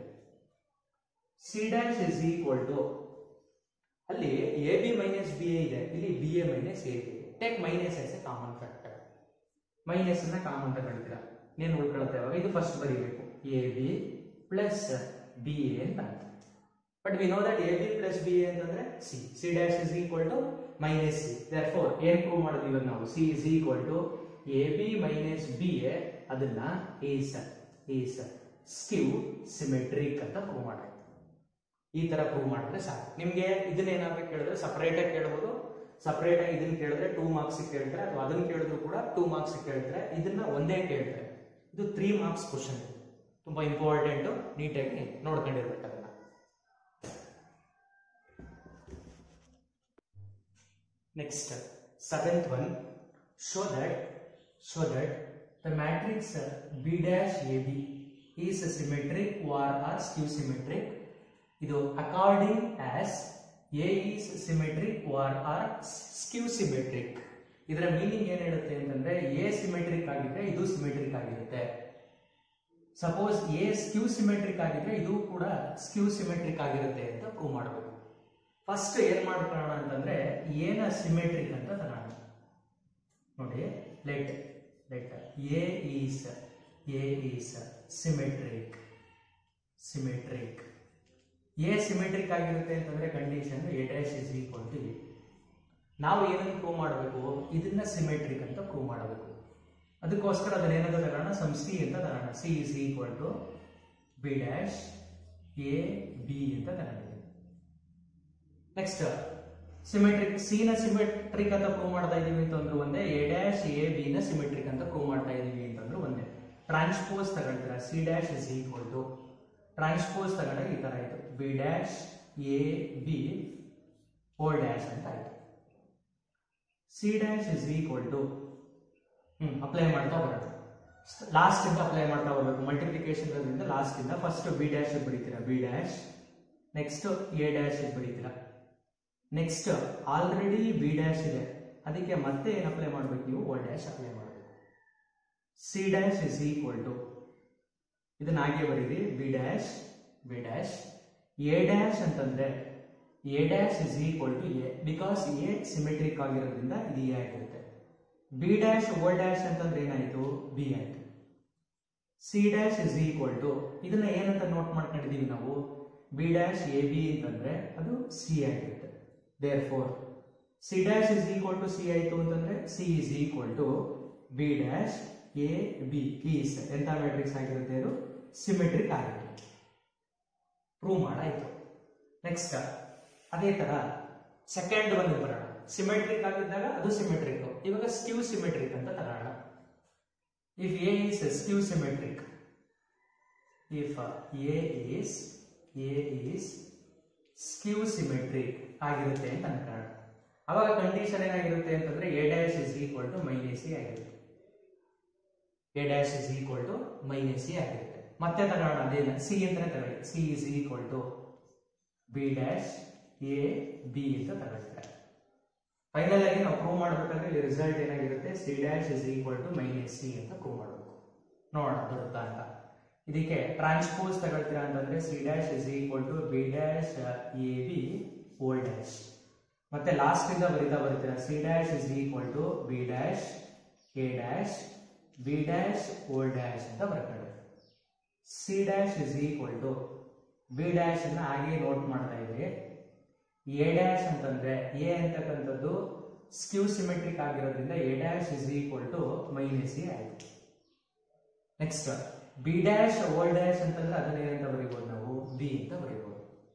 C dash is equal to ಅಲ್ಲಿ A B minus B A ಇದೆ, ಇಲ್ಲಿ B A minus A B ಇದೆ. Take minus as A common factor. Minus ಅನ್ನ ಕಾಮನ್ ತಗೊಳ್ತೀರಾ, ಏನು ಉಳ್ಕೊಳುತ್ತೆ? ಇವಾಗ ಇದು ಫಸ್ಟ್ ಬರೀಬೇಕು, A B plus B A ಅಂತ. But we know that A B plus B A ಅಂತಂದ್ರೆ C. C dash is equal to minus C. Therefore ಏನ್ ಪ್ರೂವ್ ಮಾಡಿದ್ವಿ ಇವಾಗ ನಾವು? C is equal to A B minus B A, ಅದನ್ನ is is skew symmetric ಅಂತ prove ಮಾಡಿ. ಈ ತರ ಪ್ರೂವ್ ಮಾಡಿದ್ರೆ ಸಾಕು. ನಿಮ್ಗೆ ಇದನ್ನ ಏನಾದ್ರು ಕೇಳಿದ್ರೆ ಸಪರೇಟ್ ಆಗಿ ಕೇಳಬಹುದು, ಸಪರೇಟ್ ಆಗಿ ಇದನ್ನ ಕೇಳಿದ್ರೆ ಟೂ ಮಾರ್ಕ್ಸ್ ಕೇಳ್ತಾರೆ, ಅಥವಾ ಅದನ್ನ ಕೇಳಿದ್ರು ಕೂಡ ಟೂ ಮಾರ್ಕ್ಸ್ ಕೇಳ್ತಾರೆ. ಇದನ್ನ ಒಂದೇ ಕೇಳ್ತಾರೆ. ಇದು ತ್ರೀ ಮಾರ್ಕ್ಸ್ ಕ್ವಶನ್, ತುಂಬಾ ಇಂಪಾರ್ಟೆಂಟ್, ನೀಟಾಗಿ ನೋಡ್ಕೊಂಡಿರ್ಬೇಕು ಅದನ್ನ. Next seventh one, show that show that the matrix B dash A B is symmetric or or skew symmetric. ಇದು according as A is symmetric or or skew symmetric. ಇದರ meaning ಏನ್ ಹೇಳುತ್ತೆ ಅಂತಂದ್ರೆ A symmetric ಆಗಿದ್ರೆ ಇದು symmetric ಆಗಿರುತ್ತೆ. Suppose A skew symmetric ಆಗಿದ್ರೆ ಇದು ಕೂಡ ಸ್ಕ್ಯೂ ಸಿಮೆಟ್ರಿಕ್ ಆಗಿರುತ್ತೆ ಅಂತ ಪ್ರೂವ್ ಮಾಡಬೇಕು. ಫಸ್ಟ್ ಏನ್ ಮಾಡ್ಕೊಳ್ಳೋಣ ಅಂತಂದ್ರೆ ಏನ ಸಿಮೆಟ್ರಿಕ್ ಅಂತ ತಗೋಣ. ನೋಡಿ, let let A is A is symmetric symmetric A symmetric ಆಗಿರುತ್ತೆ ಅಂತಂದ್ರೆ condition A dash is equal to A. ನಾವು ಏನನ್ನು ಪ್ರೂವ್ ಮಾಡಬೇಕು, ಇದನ್ನ ಸಿಮೆಟ್ರಿಕ್ ಅಂತ ಪ್ರೂವ್ ಮಾಡಬೇಕು. ಅದಕ್ಕೋಸ್ಕರ ಅದನ್ನ ಏನಂತ ತಗೋಣ, ಸಮ್ ಸಿ ಅಂತ ತಗೋಣ. C is equal to B dash A B ಅಂತ ತಗೊಂಡಿದ್ದೀವಿ. ನೆಕ್ಸ್ಟ್ ಸಿಮೆಟ್ರಿಕ್ ಸಿ ನ ಸಿಮೆಟ್ರಿಕ್ ಅಂತ ಪ್ರೂವ್ ಮಾಡ್ತಾ ಇದೀವಿ ಅಂತಂದ್ರು ಒಂದೇ, ಎ ಡ್ಯಾಶ್ ಎ ಬಿ ನ ಸಿಮೆಟ್ರಿಕ್ ಅಂತ ಪ್ರೂವ್ ಮಾಡ್ತಾ ಇದೀವಿ ಅಂತಂದ್ರು ಒಂದೇ. ಟ್ರಾನ್ಸ್ಪೋಸ್ ತಗೊಳ್ತೀರಾ, C dash is equal to transpose ತಗೊಂಡಾಗ ಈ ತರ ಆಯ್ತು, B dash A B whole dash ಅಂತ ಆಯ್ತು. C dash is equal to hmm apply ಮಾಡ್ತಾ ಬರೋಣ. ಲಾಸ್ಟ್ ಇಂದ ಅಪ್ಲೈ ಮಾಡ್ತಾ ಬರಬೇಕು. ಮಲ್ಟಿಪ್ಲಿಕೇಶನ್ ಲಾಸ್ಟ್ ಇಂದ ಫಸ್ಟ್ ಬಿ ಡ್ಯಾಶ್ ಬರೀತೀರಾ, B dash, next A dash ಬರೀತೀರಾ. ನೆಕ್ಸ್ಟ್ ಆಲ್ರೆಡಿ ಬಿ ಡ್ಯಾಶ್ ಇದೆ, ಅದಕ್ಕೆ ಮತ್ತೆ ಏನು ಅಪ್ಲೈ ಮಾಡಬೇಕು, ನೀವು ಓಲ್ ಡ್ಯಾಶ್ ಅಪ್ಲೈ ಮಾಡಬೇಕು. C dash is equal to ಇದನ್ನ ಹಾಗೆ ಬರೀರಿ, B dash B dash A dash ಅಂತಂದ್ರೆ A dash is equal to A, because A symmetric ಆಗಿರೋದ್ರಿಂದ ಇದು ಎ ಆಗಿರುತ್ತೆ. ಬಿ ಡ್ಯಾಶ್ ಓಲ್ ಡ್ಯಾಶ್ ಅಂತಂದ್ರೆ ಏನಾಯ್ತು, ಬಿ ಆಯ್ತು. C dash is equal to ಇದನ್ನ ಏನಂತ ನೋಟ್ ಮಾಡ್ಕೊಂಡಿದೀವಿ ನಾವು, ಬಿ ಡ್ಯಾಶ್ ಎ ಬಿ ಅಂತಂದ್ರೆ ಅದು ಸಿ ಆಗಿರುತ್ತೆ. Therefore C dash is equal to C ಆಯ್ತು ಅಂತಂದ್ರೆ C is equal to B dash A B is ಎಂತ ಮ್ಯಾಟ್ರಿಕ್ಸ್ ಆಗಿರುತ್ತೆ, ಅದು ಸಿಮೆಟ್ರಿಕ್ ಆಗಿರುತ್ತೆ. ಪ್ರೂವ್ ಮಾಡಾಯ್ತು. ನೆಕ್ಸ್ಟ್ ಅದೇ ತರ ಸೆಕೆಂಡ್ ಒಂದು ಬರೋಣ. ಸಿಮೆಟ್ರಿಕ್ ಆಗಿದ್ದಾಗ ಅದು ಸಿಮೆಟ್ರಿಕ್. ಇವಾಗ ಸ್ಕ್ಯೂ ಸಿಮೆಟ್ರಿಕ್ ಅಂತ ತಗೋಣ. If A is skew symmetric, if A is A is skew symmetric ಆಗಿರುತ್ತೆ ಅಂತ ಅನ್ಕೋಣ. ಅವಾಗ ಕಂಡೀಷನ್ ಏನಾಗಿರುತ್ತೆ ಅಂತಂದ್ರೆ A dash is equal to minus C ಆಗಿರುತ್ತೆ. A dash is equal to minus C ಆಗಿರುತ್ತೆ. ಮತ್ತೆ ತಗೋಣ, ಅದೇನ ಸಿ ಅಂತಾನೆ ತಗೊಳ್ಳಿ. C is equal to B dash A B ಅಂತ ತಗೊಳ್ತಾರೆ. ಫೈನಲ್ ಆಗಿ ನಾವು ಪ್ರೂವ್ ಮಾಡಬೇಕಾದ್ರೆ ಇಲ್ಲಿ ರಿಸಲ್ಟ್ ಏನಾಗಿರುತ್ತೆ, C dash is equal to minus C ಅಂತ ಪ್ರೂವ್ ಮಾಡಬೇಕು. ನೋಡೋಣ ಬರುತ್ತಾ ಅಂತ. ಇದಕ್ಕೆ ಟ್ರಾನ್ಸ್ಪೋಸ್ ತಗೊಳ್ತೀರಾ ಅಂತಂದ್ರೆ C dash is equal to B dash A B whole dash. ಮತ್ತೆ ಲಾಸ್ಟ್ ಇಂದ ಬರೀತಾ ಬರ್ತೀರಾ, C dash is equal to B dash A dash B dash whole dash ಅಂತ ಬರ್ತಾರೆ. C dash is equal to B dash ಅನ್ನ ಹಾಗೆ note ಮಾಡ್ತಾ ಇದ್ವಿ. ಎ ಡ್ಯಾಶ್ ಅಂತಂದ್ರೆ ಎ ಅಂತಕ್ಕಂಥದ್ದು ಸ್ಕ್ಯೂ ಸಿಮೆಟ್ರಿಕ್ ಆಗಿರೋದ್ರಿಂದ A dash is equal to minus A ಆಯ್ತು. Next B dash whole dash ಅಂತಂದ್ರೆ ಅದನ್ನ ಏನಂತ ಬರೀಬಹುದು ನಾವು, ಬಿ ಅಂತ ಬರೀಬಹುದು.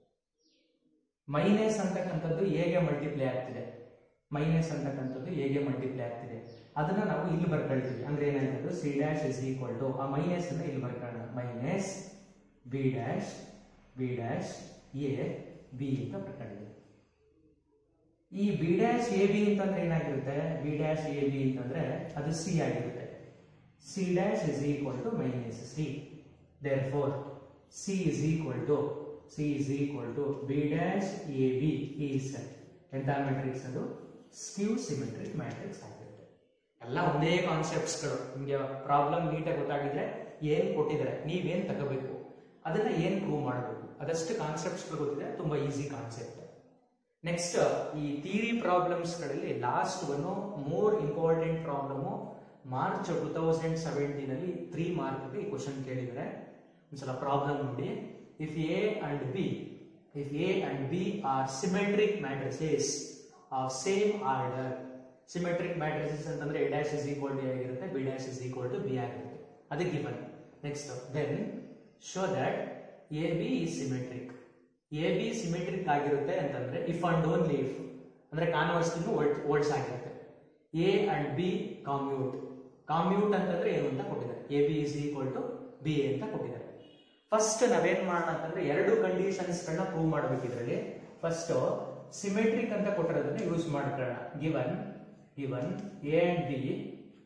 ಮೈನಸ್ ಅಂತಕ್ಕಂಥದ್ದು ಹೇಗೆ ಮಲ್ಟಿಪ್ಲೈ ಆಗ್ತಿದೆ, ಮೈನಸ್ ಅಂತಕ್ಕಂಥದ್ದು ಹೇಗೆ ಮಲ್ಟಿಪ್ಲೈ ಆಗ್ತಿದೆ ಅದನ್ನ ನಾವು ಇಲ್ಲಿ ಬರ್ಕೊಳ್ತೀವಿ. ಅಂದ್ರೆ ಏನಾಯ್ತು, C dash is equal to ಆ ಮೈನಸ್ ಅನ್ನ ಇಲ್ಲಿ ಬರ್ಕೊಳ್ಳೋಣ, minus B dash B dash A B ಅಂತ ಬರ್ಕೊಂಡಿದ್ದೀವಿ. ಈ ಬಿ ಡ್ಯಾಶ್ ಎ ಬಿ ಅಂತಂದ್ರೆ ಏನಾಗಿರುತ್ತೆ, ಬಿ ಡ್ಯಾಶ್ ಎ ಬಿ ಅಂತಂದ್ರೆ ಅದು ಸಿ ಆಗಿರುತ್ತೆ. C dash is equal to minus C. Therefore C is equal to C is equal to B dash A B is ಎಂತ matrix, ಅದು skew symmetric matrix ಆಗಿರುತ್ತೆ. ಎಲ್ಲ ಒಂದೇ ಕಾನ್ಸೆಪ್ಟ್ಸ್ಗಳು. ನಿಮಗೆ problem ನೀಟಾಗಿ ಗೊತ್ತಾಗಿದ್ರೆ ಏನ್ ಕೊಟ್ಟಿದ್ದಾರೆ ನೀವೇನ್ ತಗೋಬೇಕು, ಅದನ್ನ ಏನ್ ಪ್ರೂವ್ ಮಾಡಬೇಕು, ಅದಷ್ಟು ಕಾನ್ಸೆಪ್ಟ್ಸ್ ಗೊತ್ತಿದೆ, ತುಂಬಾ ಈಸಿ ಕಾನ್ಸೆಪ್ಟ್. ನೆಕ್ಸ್ಟ್ ಈ ಥಿಯರಿ ಪ್ರಾಬ್ಲಮ್ಸ್ ಗಳಲ್ಲಿ last one more important problem March two thousand seventeen ಅಲ್ಲಿ ತ್ರೀ ಮಾರ್ಕ್ ಈ ಕ್ವಶನ್ ಕೇಳಿದರೆ. ಒಂದ್ಸಲ ಪ್ರಾಬ್ಲಮ್ ನೋಡಿ. If A and B if A and B are symmetric matrices of same order. Symmetric matrices ಅಂತಂದ್ರೆ A dash is equal to A ಆಗಿರುತ್ತೆ, B dash is equal to B ಆಗಿರುತ್ತೆ. ಅದಕ್ಕೆ given. Next then show that A B is symmetric. A B symmetric ಆಗಿರುತ್ತೆ ಅಂತಂದ್ರೆ if and only if ಅಂದ್ರೆ converse words ಆಗಿರುತ್ತೆ. A and B commute. Commute ಅಂತಂದ್ರೆ ಏನು ಅಂತ ಕೊಟ್ಟಿದ್ದಾರೆ, A B is equal to B A ಅಂತ ಕೊಟ್ಟಿದ್ದಾರೆ. ಫಸ್ಟ್ ನಾವೇನ್ ಮಾಡೋಣ ಅಂತಂದ್ರೆ ಎರಡು ಕಂಡೀಷನ್ಸ್ ಗಳನ್ನ ಪ್ರೂವ್ ಮಾಡಬೇಕಿದ್ರಲ್ಲಿ. ಫಸ್ಟ್ ಸಿಮೆಟ್ರಿಕ್ ಅಂತ ಕೊಟ್ಟಿರೋದನ್ನ ಯೂಸ್ ಮಾಡ್ಕೊಳ್ಳೋಣ. Given given A and B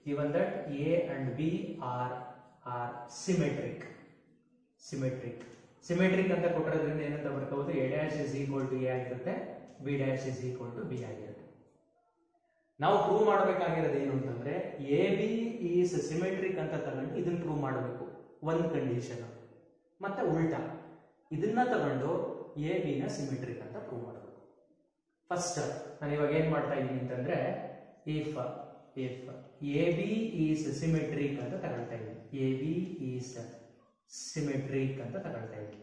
given that A and B are are symmetric. Symmetric. Symmetric ಅಂತ ಕೊಟ್ಟಿರೋದ್ರಿಂದ ಏನಂತ ಬರ್ಕೋಬಹುದು, A dash is equal to A ಆಗಿರುತ್ತೆ, B dash is equal to B ಆಗಿರುತ್ತೆ. ನಾವು prove ಮಾಡಬೇಕಾಗಿರೋದು ಏನು ಅಂತಂದ್ರೆ ಎ ಬಿ ಈಸ್ ಸಿಮೆಟ್ರಿಕ್ ಅಂತ ತಗೊಂಡು ಇದನ್ನ ಪ್ರೂವ್ ಮಾಡಬೇಕು ಒಂದು ಕಂಡೀಷನ್, ಮತ್ತೆ ಉಲ್ಟಾ ಇದನ್ನ ತಗೊಂಡು ಎ ಬಿ ನ ಸಿಮೆಟ್ರಿಕ್ ಅಂತ ಪ್ರೂವ್ ಮಾಡಬೇಕು. ಫಸ್ಟ್ ನಾನು ಇವಾಗ ಏನ್ ಮಾಡ್ತಾ ಇದ್ದೀನಿ ಅಂತಂದ್ರೆ if if A B is symmetric ಅಂತ ತಗೊಳ್ತಾ ಇದ್ದೀನಿ, ಎ ಬಿ ಈಸ್ ಸಿಮೆಟ್ರಿಕ್ ಅಂತ ತಗೊಳ್ತಾ ಇದ್ದೀನಿ.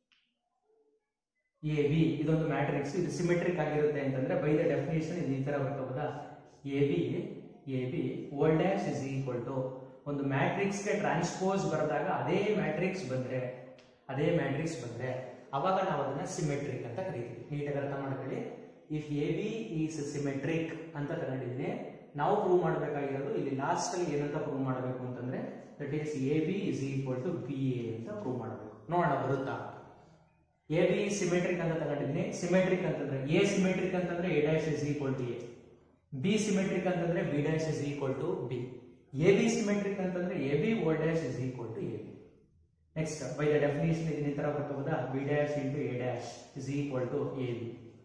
ಎ ಬಿ ಇದೊಂದು ಮ್ಯಾಟ್ರಿಕ್ಸ್, ಇದು ಸಿಮೆಟ್ರಿಕ್ ಆಗಿರುತ್ತೆ ಅಂತಂದ್ರೆ ಬೈ ದ ಡೆಫಿನೇಷನ್ ಇದು ಈ ತರ ಬರ್ಕೋಬೋದಾ, A B A B whole dash is equal to ಒಂದು ಮ್ಯಾಟ್ರಿಕ್ಸ್ ಗೆ ಟ್ರಾನ್ಸ್ಪೋಸ್ ಬರೆದಾಗ ಅದೇ ಮ್ಯಾಟ್ರಿಕ್ಸ್ ಬಂದ್ರೆ ಅದೇ ಮ್ಯಾಟ್ರಿಕ್ಸ್ ಬಂದ್ರೆ ಅವಾಗ ನಾವು ಅದನ್ನ ಸಿಮೆಟ್ರಿಕ್ ಅಂತ ಕರಿತೀವಿ. ನೀಟಾಗಿ ಅರ್ಥ ಮಾಡ್ಕೊಳ್ಳಿ. If A B is symmetric ಅಂತ ತಗೊಂಡಿದ್ದೀನಿ, ನಾವು ಪ್ರೂವ್ ಮಾಡಬೇಕಾಗಿರೋದು ಇಲ್ಲಿ ಲಾಸ್ಟ್ ಅಲ್ಲಿ ಏನಂತ ಪ್ರೂವ್ ಮಾಡಬೇಕು ಅಂತಂದ್ರೆ that is A B is equal to B A ಅಂತ ಪ್ರೂವ್ ಮಾಡಬೇಕು. ನೋಡೋಣ ಬರುತ್ತಾ. ಎ ಬಿ ಸಿಮೆಟ್ರಿಕ್ ಅಂತ ತಗೊಂಡಿದ್ದೀನಿ, ಸಿಮೆಟ್ರಿಕ್ ಅಂತಂದ್ರೆ ಎ ಸಿಮೆಟ್ರಿಕ್ ಅಂತಂದ್ರೆ A dash is equal to A, B symmetric ಅಂತಂದ್ರೆ B dash is equal to B, A B symmetric ಅಂತಂದ್ರೆ A B whole dash is equal to A B. Next by the definition ಇದನ್ನ ಈ ತರ ಬರ್ಕೋಬೋದಾ, B dash into A dash is equal to A B.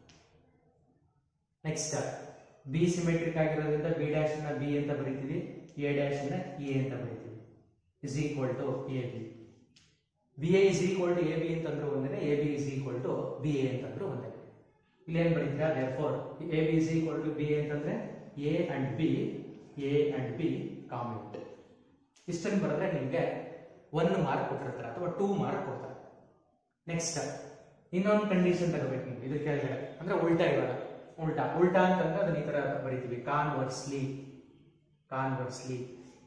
Next B symmetric ಆಗಿರೋದ್ರಿಂದ B dash ನ B ಅಂತ ಬರೀತೀವಿ, A dash ನ A ಅಂತ ಬರೀತೀವಿ, is equal to A B. B A is equal to A B ಅಂತಂದ್ರೂ ಒಂದೇ, A B is equal to B A ಅಂತಂದ್ರೂ ಒಂದೇ. ಇಲ್ಲಿ ಏನ್ ಬರೀತೀರಾ, therefore A B is equal to B A ಅಂತಂದ್ರೆ A and B, A and B commute. ಇಷ್ಟನ್ನು ಬರೆದ್ರೆ ನಿಮ್ಗೆ ಒನ್ ಮಾರ್ಕ್ ಕೊಟ್ಟಿರ್ತಾರೆ ಅಥವಾ ಟೂ ಮಾರ್ಕ್ ಕೊಡ್ತಾರೆ. ನೆಕ್ಸ್ಟ್ ಇನ್ನೊಂದು ಕಂಡೀಷನ್ ತಗೋಬೇಕು ನೀವು ಇದು ಕೆಳಗಡೆ, ಅಂದ್ರೆ ಉಲ್ಟಾ. ಇವಾಗ ಉಲ್ಟಾ ಉಲ್ಟಾ ಅಂತಂದ್ರೆ ಅದನ್ನ ಈ ತರ ಬರೀತೀವಿ, ಕಾನ್ವರ್ಸ್ಲಿ ಕಾನ್ವರ್ಸ್ಲಿ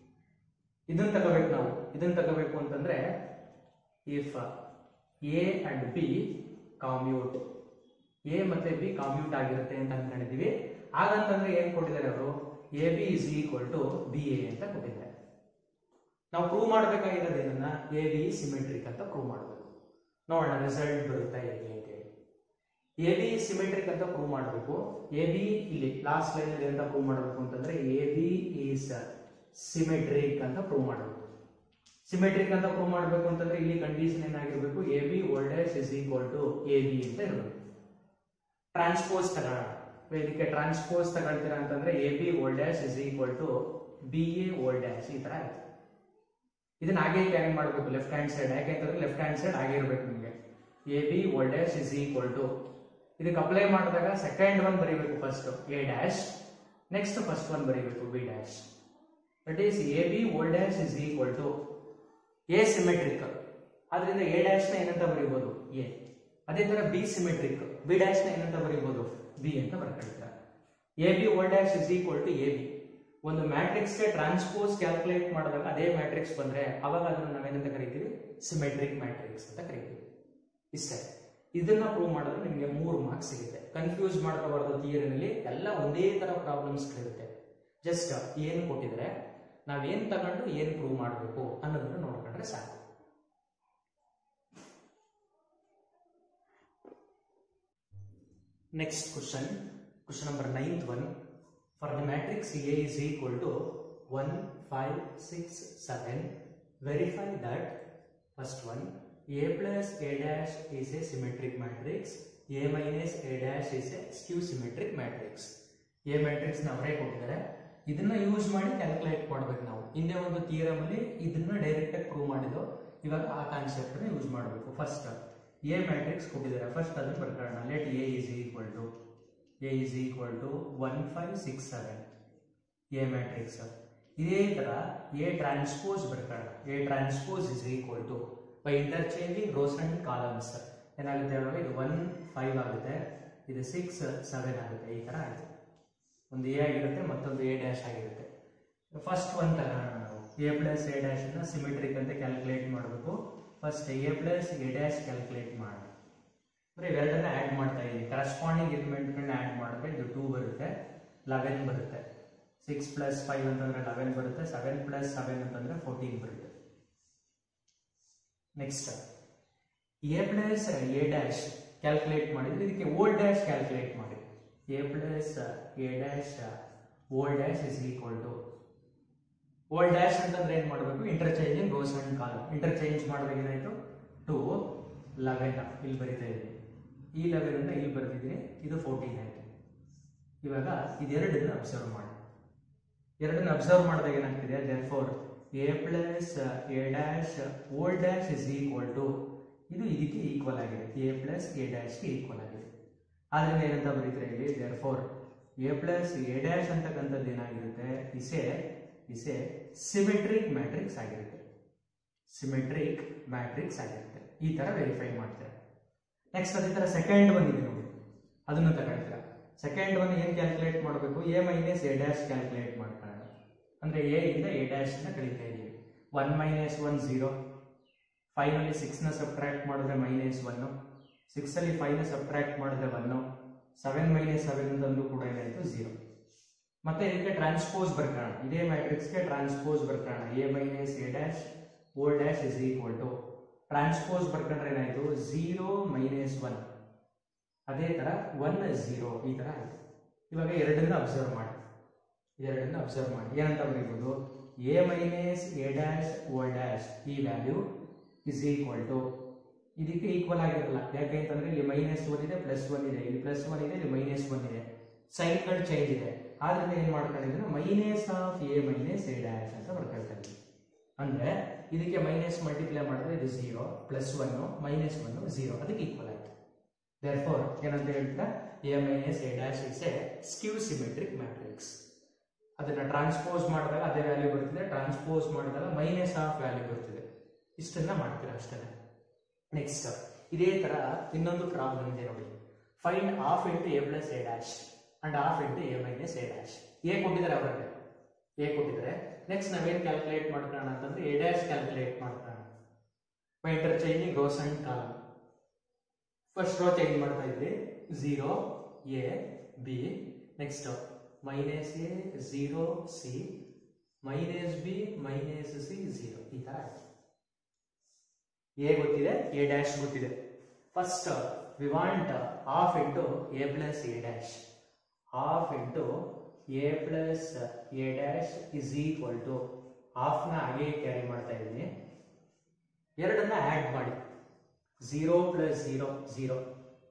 ಇದನ್ನ ತಗೋಬೇಕು ನಾವು. ಇದನ್ನ ತಗೋಬೇಕು ಅಂತಂದ್ರೆ if A and B commute, A ಮತ್ತೆ ಬಿ ಕಾಮ್ಯೂಟ್ ಆಗಿರುತ್ತೆ ಅಂತ ಅನ್ಕೊಂಡಿದೀವಿ. ಹಾಗಂತಂದ್ರೆ ಏನ್ ಕೊಟ್ಟಿದ್ದಾರೆ ಅವರು, A B is equal to B A ಅಂತ ಕೊಟ್ಟಿದ್ದಾರೆ. ನಾವು ಪ್ರೂವ್ ಮಾಡಬೇಕಾಗಿರೋದು ಏನನ್ನ, ಎ ಬಿ ಸಿಮೆಟ್ರಿಕ್ ಅಂತ ಪ್ರೂವ್ ಮಾಡಬೇಕು. ನೋಡೋಣ ರಿಸಲ್ಟ್ ಬರುತ್ತಾ ಹೇಗೆ ಅಂತ ಹೇಳಿ. ಎ ಬಿ ಸಿಮೆಟ್ರಿಕ್ ಅಂತ ಪ್ರೂವ್ ಮಾಡಬೇಕು. ಎ ಬಿ ಇಲ್ಲಿ ಲಾಸ್ಟ್ ಲೈನ್ ಅಲ್ಲಿ ಅಂತ ಪ್ರೂವ್ ಮಾಡಬೇಕು ಅಂತಂದ್ರೆ ಎ ಬಿ ಈಸ್ ಸಿಮೆಟ್ರಿಕ್ ಅಂತ ಪ್ರೂವ್ ಮಾಡಬೇಕು. ಸಿಮೆಟ್ರಿಕ್ ಅಂತ ಪ್ರೂವ್ ಮಾಡಬೇಕು ಅಂತಂದ್ರೆ ಇಲ್ಲಿ ಕಂಡೀಷನ್ ಏನಾಗಿರ್ಬೇಕು, A B whole dash is equal to A B ಅಂತ ಇರಬೇಕು. ಟ್ರಾನ್ಸ್ಪೋಸ್ ತಗೊಳ್ಳೋಣ. ಇದಕ್ಕೆ ಟ್ರಾನ್ಸ್ಪೋಸ್ ತಗೊಳ್ತೀರಾ ಅಂತಂದ್ರೆ A B whole dash is equal to B A whole dash ಈ ತರ ಆಯ್ತು. ಇದನ್ನ ಹಾಗೆ ಕ್ಯಾರಿ ಮಾಡಬೇಕು ಲೆಫ್ಟ್ ಹ್ಯಾಂಡ್ ಸೈಡ್, ಯಾಕೆಂತಂದ್ರೆ ಲೆಫ್ಟ್ ಹ್ಯಾಂಡ್ ಸೈಡ್ ಹಾಗೆ ಇರಬೇಕು ನಿಮಗೆ. A B whole dash is equal to ಇದಕ್ಕೆ ಅಪ್ಲೈ ಮಾಡಿದಾಗ ಸೆಕೆಂಡ್ ಒನ್ ಬರೀಬೇಕು first A dash, next first one ಬರೀಬೇಕು B dash. That is A B whole dash is equal to A symmetric, ಆದ್ರಿಂದ A dash ನ ಏನಂತ ಬರೀಬಹುದು A. ಅದೇ ತರ ಬಿ ಸಿಮೆಟ್ರಿಕ್, ಬಿ ಡ್ಯಾಶ್ ನ ಏನಂತ ಬರೀಬಹುದು ಬಿ ಅಂತ ಬರ್ಕೊಳ್ತಾರೆ. A B whole dash is equal to A B. ಒಂದು ಮ್ಯಾಟ್ರಿಕ್ಸ್ ಗೆ ಟ್ರಾನ್ಸ್ಪೋಸ್ ಕ್ಯಾಲ್ಕುಲೇಟ್ ಮಾಡಿದಾಗ ಅದೇ ಮ್ಯಾಟ್ರಿಕ್ಸ್ ಬಂದ್ರೆ ಅವಾಗ ಅದನ್ನ ನಾವೇನಂತ ಕರಿತೀವಿ, ಸಿಮೆಟ್ರಿಕ್ ಮ್ಯಾಟ್ರಿಕ್ಸ್ ಅಂತ ಕರಿತೀವಿ. ಇಷ್ಟೇ. ಇದನ್ನ ಪ್ರೂವ್ ಮಾಡಿದ್ರೆ ನಿಮಗೆ ಮೂರು ಮಾರ್ಕ್ಸ್ ಸಿಗುತ್ತೆ. ಕನ್ಫ್ಯೂಸ್ ಮಾಡ್ಕೋಬಾರ್ದು. ಥಿಯರಿನಲ್ಲಿ ಎಲ್ಲ ಒಂದೇ ತರ ಪ್ರಾಬ್ಲಮ್ಸ್ ಇರುತ್ತೆ. ಜಸ್ಟ್ ಏನ್ ಕೊಟ್ಟಿದ್ರೆ ನಾವೇನ್ ತಗೊಂಡು ಏನ್ ಪ್ರೂವ್ ಮಾಡಬೇಕು ಅನ್ನೋದನ್ನ ನೋಡ್ಕೊಂಡ್ರೆ ಸಾಕು. Next question, question number ninth one. For the matrix A is equal to one, five, six, seven, verify that first one A plus A dash is a symmetric matrix, A minus A dash is a skew symmetric matrix. A matrix na ಅವರೇ ಕೊಟ್ಟಿದ್ದಾರೆ, ಇದನ್ನ use ಮಾಡಿ calculate ಮಾಡಬೇಕು ನಾವು. ಹಿಂದೆ ಒಂದು theorem ಅಲ್ಲಿ ಇದನ್ನ ಡೈರೆಕ್ಟ್ ಆಗಿ ಪ್ರೂವ್ ಮಾಡಿದ್ದು, ಇವಾಗ ಆ ಕಾನ್ಸೆಪ್ಟ್ ಅನ್ನು ಯೂಸ್ ಮಾಡಬೇಕು. ಫಸ್ಟ್ ಎ ಮ್ಯಾಟ್ರಿಕ್ಸ್ ಕೊಟ್ಟಿದ್ದಾರೆ, ಫಸ್ಟ್ ಅದನ್ನ ಬರ್ಕೊಳ್ಳೋಣ. Let A is equal to A is equal to one five six seven A matrix. ಇದೇ ತರ ಎ ಟ್ರಾನ್ಸ್ಪೋಸ್ ಬರ್ಕೊಳ್ಳೋಣ. A transpose is equal to by interchanging rows and columns ಏನಾಗುತ್ತೆ ಅಂದ್ರೆ ಇದು one five ಆಗುತ್ತೆ, ಇದು ಸಿಕ್ಸ್ ಸೆವೆನ್ ಆಗುತ್ತೆ. ಈ ತರ ಆಗುತ್ತೆ. ಒಂದು ಎ ಆಗಿರುತ್ತೆ, ಮತ್ತೊಂದು ಎ ಡ್ಯಾಶ್ ಆಗಿರುತ್ತೆ. ಫಸ್ಟ್ ಒನ್ ತಗೋಣ ನಾವು. ಎ ಪ್ಲಸ್ ಎ ಡ್ಯಾಶ್ ಅನ್ನ ಸಿಮೆಟ್ರಿಕ್ ಅಂತ ಕ್ಯಾಲ್ಕುಲೇಟ್ ಮಾಡಬೇಕು. First A plus A dash calculate ಮಾಡಿ ಅಂದ್ರೆ ಇವೆರಡನ್ನ ಆಡ್ ಮಾಡ್ತಾ ಇದೀವಿ. ಕರೆಸ್ಪಾಂಡಿಂಗ್ ಎಲಿಮೆಂಟ್ ಗಳನ್ನ ಆಡ್ ಮಾಡಿದ್ರೆ ಇದು ಟೂ ಬರುತ್ತೆ, ಲೆವೆನ್ ಬರುತ್ತೆ. ಸಿಕ್ಸ್ ಪ್ಲಸ್ ಫೈವ್ ಅಂತಂದ್ರೆ ಲೆವೆನ್ ಬರುತ್ತೆ, ಸೆವೆನ್ ಪ್ಲಸ್ ಸೆವೆನ್ ಅಂತಂದ್ರೆ ಫೋರ್ಟೀನ್ ಬರುತ್ತೆ. Next A plus A dash calculate ಮಾಡಿದ್ರೆ ಇದಕ್ಕೆ ಓಲ್ ಡ್ಯಾಶ್ ಕ್ಯಾಲ್ಕುಲೇಟ್ ಮಾಡಿ. A plus A dash whole dash is equal to whole dash ಅಂತಂದ್ರೆ ಏನ್ ಮಾಡಬೇಕು, interchanging rows and column. Interchange ಮಾಡಿದಾಗ ಏನಾಯ್ತು, ಟು ಲೆವೆನ್ ಇಲ್ಲಿ ಬರಿತಾ ಇದ್ದೀನಿ, ಈ ಲೆವೆನ್ ಅನ್ನ ಇಲ್ಲಿ ಬರೆದಿದ್ದೀನಿ, ಇದು ಫೋರ್ಟೀನ್ ಆಯ್ತು. ಇವಾಗ ಇದೆರಡನ್ನ ಅಬ್ಸರ್ವ್ ಮಾಡಿ, ಎರಡನ್ನ ಅಬ್ಸರ್ವ್ ಮಾಡಿದಾಗ ಏನಾಗ್ತಿದೆ, therefore A plus A dash whole dash is equal to, ಇದು ಇದಕ್ಕೆ ಈಕ್ವಲ್ ಆಗಿದೆ, ಎ ಪ್ಲಸ್ ಎ ಡ್ಯಾಶ್ಗೆ ಈಕ್ವಲ್ ಆಗಿದೆ. ಆದ್ರಿಂದ ಏನಂತ ಬರೀತಾರೆ ಇಲ್ಲಿ, therefore A plus A dash ಅಂತಕ್ಕಂಥದ್ದು ಏನಾಗಿರುತ್ತೆ, ಇಸೆ ಇಸೆ ಸಿಮೆಟ್ರಿಕ್ ಮ್ಯಾಟ್ರಿಕ್ಸ್ ಆಗಿರುತ್ತೆ, ಸಿಮೆಟ್ರಿಕ್ ಮ್ಯಾಟ್ರಿಕ್ಸ್ ಆಗಿರುತ್ತೆ. ಈ ತರ ವೆರಿಫೈ ಮಾಡ್ತಾರೆ. ನೆಕ್ಸ್ಟ್ ಅದೇ ತರ ಸೆಕೆಂಡ್ ಬಂದಿದೆ ನೋಡಿ, ಅದನ್ನು ತಗೊಳ್ತೀರಾ. ಸೆಕೆಂಡ್ ಒನ್ ಏನ್ ಕ್ಯಾಲ್ಕುಲೇಟ್ ಮಾಡಬೇಕು, A minus A dash calculate ಮಾಡ್ಕೊಳ್ಳೋಣ. ಅಂದ್ರೆ ಎ ಇಂದ ಎ ಡ್ಯಾಶ್ ನ ಕಳೀತಾ ಇದೀವಿ. One minus one zero, five ಅಲ್ಲಿ ಸಿಕ್ಸ್ ನ ಸಬ್ಟ್ರಾಕ್ಟ್ ಮಾಡಿದ್ರೆ ಮೈನಸ್ ಒನ್, ಸಿಕ್ಸ್ ಅಲ್ಲಿ ಫೈವ್ ನ ಸಬ್ಟ್ರಾಕ್ಟ್ ಮಾಡಿದ್ರೆ ಒನ್, ಸೆವೆನ್ ಮೈನಸ್ ಸೆವೆನ್ ಅಂದಲ್ಲೂ ಕೂಡ ಏನಾಯ್ತು ಜೀರೋ. ಮತ್ತೆ ಇದಕ್ಕೆ ಟ್ರಾನ್ಸ್ಪೋಸ್ ಬರ್ಕೋಣ, ಇದೇ ಮ್ಯಾಟ್ರಿಕ್ಸ್ ಗೆ ಟ್ರಾನ್ಸ್ಪೋಸ್ ಬರ್ಕೋಣ. A minus A dash whole dash is equal to, transpose ಬರ್ಕೊಂಡ್ರೆ ಏನಾಯ್ತು, ಜೀರೋ ಮೈನಸ್ ಒನ್, ಅದೇ ತರ ಒನ್ ಜೀರೋ, ಈ ತರ ಆಯ್ತು. ಇವಾಗ ಎರಡನ್ನ ಅಬ್ಸರ್ವ್ ಮಾಡಿ, ಎರಡನ್ನ ಅಬ್ಸರ್ವ್ ಮಾಡಿ ಏನಂತ ಬರೀಬಹುದು, A minus A dash whole dash ಈ ವ್ಯಾಲ್ಯೂ ಇಸ್ ಈಕ್ವಲ್ ಟು, ಇದಕ್ಕೆ ಈಕ್ವಲ್ ಆಗಿರಲ್ಲ, ಯಾಕೆ ಅಂತಂದ್ರೆ ಇಲ್ಲಿ ಮೈನಸ್ ಒನ್ ಇದೆ, ಪ್ಲಸ್ ಒನ್ ಇದೆ, ಇಲ್ಲಿ ಪ್ಲಸ್ ಒನ್ ಇದೆ, ಇಲ್ಲಿ ಮೈನಸ್ ಒನ್ ಇದೆ, ಸೈನ್ಗಳು ಚೇಂಜ್ ಇದೆ. ಆದ್ರಿಂದ ಏನ್ ಮಾಡ್ಕೊಂಡಿದ್ರೆ minus of A minus A dash ಅಂತ ಬರ್ಕೊಳ್ತಾ ಇದ್ದೀವಿ. ಅಂದ್ರೆ ಇದಕ್ಕೆ ಮೈನಸ್ ಮಲ್ಟಿಪ್ಲೈ ಮಾಡಿದ್ರೆ ಇದು zero, plus one minus one zero, ಅದಕ್ಕೆ ಈಕ್ವಲ್ ಆಯ್ತು. ದೇರ್ಫೋರ್ ಏನಂತ ಹೇಳ್ತಾ, A minus A dash is A skew symmetric matrix. ಅದನ್ನ ಟ್ರಾನ್ಸ್ಪೋಸ್ ಮಾಡಿದಾಗ ಅದೇ ವ್ಯಾಲ್ಯೂ ಬರ್ತಿದೆ, ಟ್ರಾನ್ಸ್ಪೋಸ್ ಮಾಡಿದಾಗ ಮೈನಸ್ ಆಫ್ ವ್ಯಾಲ್ಯೂ ಬರ್ತಿದೆ. ಇಷ್ಟನ್ನ ಮಾಡ್ತೀರಾ ಅಷ್ಟೇ. ನೆಕ್ಸ್ಟ್ ಇದೇ ತರ ಇನ್ನೊಂದು ಪ್ರಾಬ್ಲಮ್ ಇದೆ ನೋಡಿ, find half into A plus A dash and half into A minus A dash. A ಕೊಟ್ಟಿದ್ದಾರೆ ಅವರಿಗೆ, ಎ ಕೊಟ್ಟಿದ್ದಾರೆ. ನೆಕ್ಸ್ಟ್ ನಾವೇನ್ ಕ್ಯಾಲ್ಕುಲೇಟ್ ಮಾಡ್ಕೋಣ ಅಂತಂದ್ರೆ ಎ ಡ್ಯಾಶ್ ಕ್ಯಾಲ್ಕುಲೇಟ್ ಮಾಡ್ಕೋಣ by interchanging rows and column. First row change ಮಾಡ್ತಾ ಇದ್ವಿ, zero A B, next minus A zero C, minus B minus C zero, ಈ ತರ ಆಯ್ತು. ಎ ಗೊತ್ತಿದೆ, ಎ ಡ್ಯಾಶ್ ಗೊತ್ತಿದೆ. First we want half into A plus A dash, half into A plus A dash is equal to, half ನ ಹಾಗೆ carry ಮಾಡ್ತಾ ಇದ್ದೀನಿ, ಎರಡನ್ನ ಆಡ್ ಮಾಡಿ, zero plus zero zero,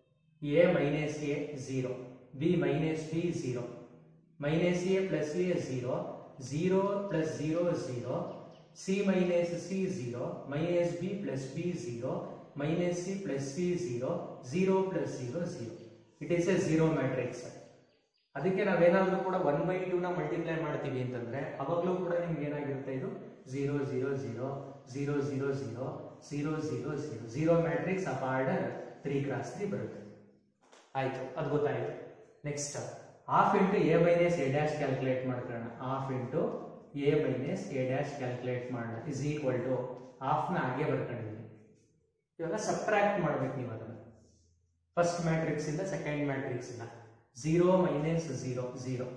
A minus A zero, B minus B zero, minus A plus A zero, zero plus zero zero, C minus C zero, minus B plus B zero, minus C plus C zero, zero plus zero zero. It is a zero matrix. ಅದಕ್ಕೆ ನಾವೇನಾದ್ರೂ ಕೂಡ one by two ನ multiply ಮಾಡ್ತೀವಿ ಅಂತಂದ್ರೆ ಅವಾಗ್ಲೂ ಕೂಡ ನಿಮ್ಗೆ ಏನಾಗಿರುತ್ತೆ, ಇದು zero zero zero zero zero zero zero zero zero zero matrix of order three cross three ಬರುತ್ತೆ. ಆಯ್ತು, ಅದು ಗೊತ್ತಾಯ್ತು. Next half into A minus A dash calculate ಮಾಡ್ಕೊಳ್ಳೋಣ. Half into A minus A dash calculate ಮಾಡೋಣ is equal to, half ನ ಹಾಗೆ ಬರ್ಕೊಂಡಿದ್ದೀನಿ. ಇವಾಗ ಸಬ್ಟ್ರಾಕ್ಟ್ ಮಾಡ್ಬೇಕು ನೀವು ಅದನ್ನ, ಫಸ್ಟ್ ಮ್ಯಾಟ್ರಿಕ್ಸ್ ಇಂದ ಸೆಕೆಂಡ್ ಮ್ಯಾಟ್ರಿಕ್ಸ್ ಇಂದ. Zero minus zero zero,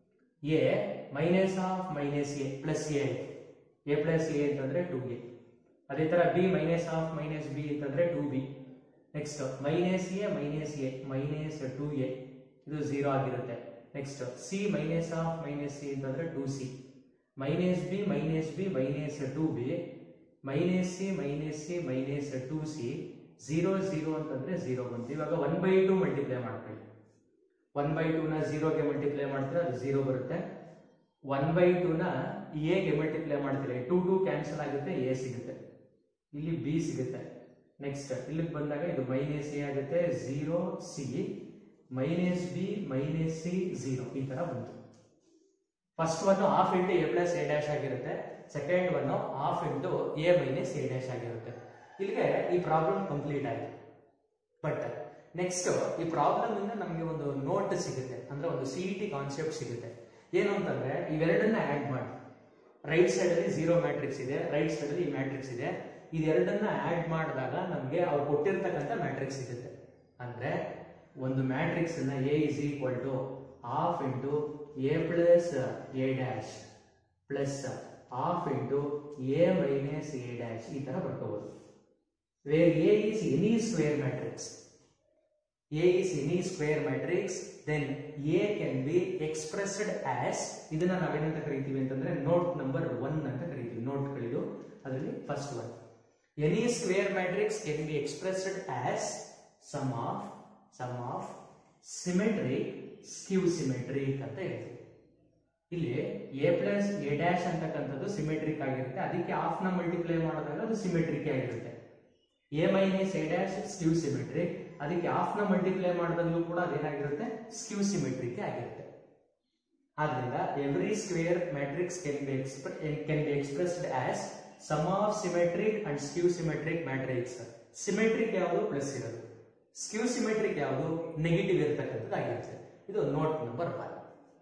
A minus of minus A plus A, A plus A ಅಂತಂದ್ರೆ ಟೂ ಎ. ಅದೇ ತರ B minus of minus B ಅಂತಂದ್ರೆ two B. Next minus A minus A minus two A, ಇದು zero ಆಗಿರುತ್ತೆ. Next C minus of minus C ಅಂತಂದ್ರೆ two C, minus B minus B minus two B, minus C minus C minus two C, zero zero ಅಂತಂದ್ರೆ zero ಬಂತು. ಇವಾಗ one by two multiply ಮಾಡ್ಕೊಳ್ಳಿ. One by two ನ ಝೀರೋಗೆ multiply ಮಾಡ್ತೀರಾ, ಅದು zero ಬರುತ್ತೆ. One by two ನ ಎಗೆ ಮಲ್ಟಿಪ್ಲೈ ಮಾಡ್ತೀರಾ, ಟೂ ಟೂ ಕ್ಯಾನ್ಸಲ್ ಆಗುತ್ತೆ, ಎ ಸಿಗುತ್ತೆ, ಇಲ್ಲಿ ಬಿ ಸಿಗುತ್ತೆ. ನೆಕ್ಸ್ಟ್ ಇಲ್ಲಿಗೆ ಬಂದಾಗ ಇದು ಮೈನಸ್ ಎ ಆಗುತ್ತೆ, zero C minus B minus C zero, ಈ ತರ ಬಂತು. First one half into A plus A dash ಆಗಿರುತ್ತೆ, second one half into A minus A dash ಆಗಿರುತ್ತೆ. ಇಲ್ಲಿಗೆ ಈ ಪ್ರಾಬ್ಲಮ್ ಕಂಪ್ಲೀಟ್ ಆಯಿತು. ಬಟ್ ನೆಕ್ಸ್ಟ್ ಈ ಪ್ರಾಬ್ಲಮ್ ಇಂದ ನಮಗೆ ಒಂದು ನೋಟ್ ಸಿಗುತ್ತೆ, ಅಂದ್ರೆ ಒಂದು ಸಿ ಇ ಟಿ ಕಾನ್ಸೆಪ್ಟ್ ಸಿಗುತ್ತೆ. ಏನು ಅಂತಂದ್ರೆ ಇವೆರಡನ್ನ ಆಡ್ ಮಾಡಿ, ರೈಟ್ ಸೈಡ್ ಅಲ್ಲಿ ಝೀರೋ ಮ್ಯಾಟ್ರಿಕ್ಸ್ ಇದೆ, ರೈಟ್ ಸೈಡ್ ಅಲ್ಲಿ ಈ ಮ್ಯಾಟ್ರಿಕ್ಸ್ ಇದೆ, ಇದೆರಡನ್ನ ಆಡ್ ಮಾಡಿದಾಗ ನಮಗೆ ಅವ್ರು ಕೊಟ್ಟಿರ್ತಕ್ಕಂಥ ಮ್ಯಾಟ್ರಿಕ್ಸ್ ಸಿಗುತ್ತೆ. ಅಂದ್ರೆ ಒಂದು ಮ್ಯಾಟ್ರಿಕ್ಸ್ ಅನ್ನ A is equal to half into A plus A dash plus half into A minus A dash, ಈ ತರ ಬರ್ಕೋಬಹುದು. Where A is any square matrix, A is any square matrix, then A can be expressed as, ಇದನ್ನ ನಾವೇನಂತ ಕರೀತೀವಿ ಅಂತಂದ್ರೆ note number one ಅಂತ ಕರೀತೀವಿ. ನೋಟ್ಗಳಿದು, ಅದರಲ್ಲಿ first one. Any square matrix can be expressed as sum of sum of symmetric skew symmetric ಅಂತ ಹೇಳ್ತೀವಿ. ಇಲ್ಲಿ a ಪ್ಲಸ್ a ಡ್ಯಾಶ್ ಅಂತಕ್ಕಂಥದ್ದು ಸಿಮೆಟ್ರಿಕ್ ಆಗಿರುತ್ತೆ, ಅದಕ್ಕೆ ಹಾಫ್ ನ ಮಲ್ಟಿಪ್ಲೈ ಮಾಡಿದಾಗ ಅದು ಸಿಮೆಟ್ರಿಕ್ ಆಗಿರುತ್ತೆ. a minus a dash skew symmetric, ಅದಕ್ಕೆ ಹಾಫ್ ನ ಮಲ್ಟಿಪ್ಲೈ ಮಾಡಿದಾಗಲೂ ಕೂಡ ಅದೇನಾಗಿರುತ್ತೆ, ಸ್ಕ್ಯೂ ಸಿಮೆಟ್ರಿಕ್ ಆಗಿರುತ್ತೆ. ಆದ್ರಿಂದ every square matrix can be express can be expressed as sum of symmetric and skew symmetric matrix. Symmetric ಯಾವುದು ಪ್ಲಸ್ ಇರೋದು, ಸ್ಕ್ಯೂ ಸಿಮೆಟ್ರಿಕ್ ಯಾವುದು ನೆಗೆಟಿವ್ ಇರತಕ್ಕಂಥದ್ದು ಆಗಿರುತ್ತೆ. ಇದು note number one.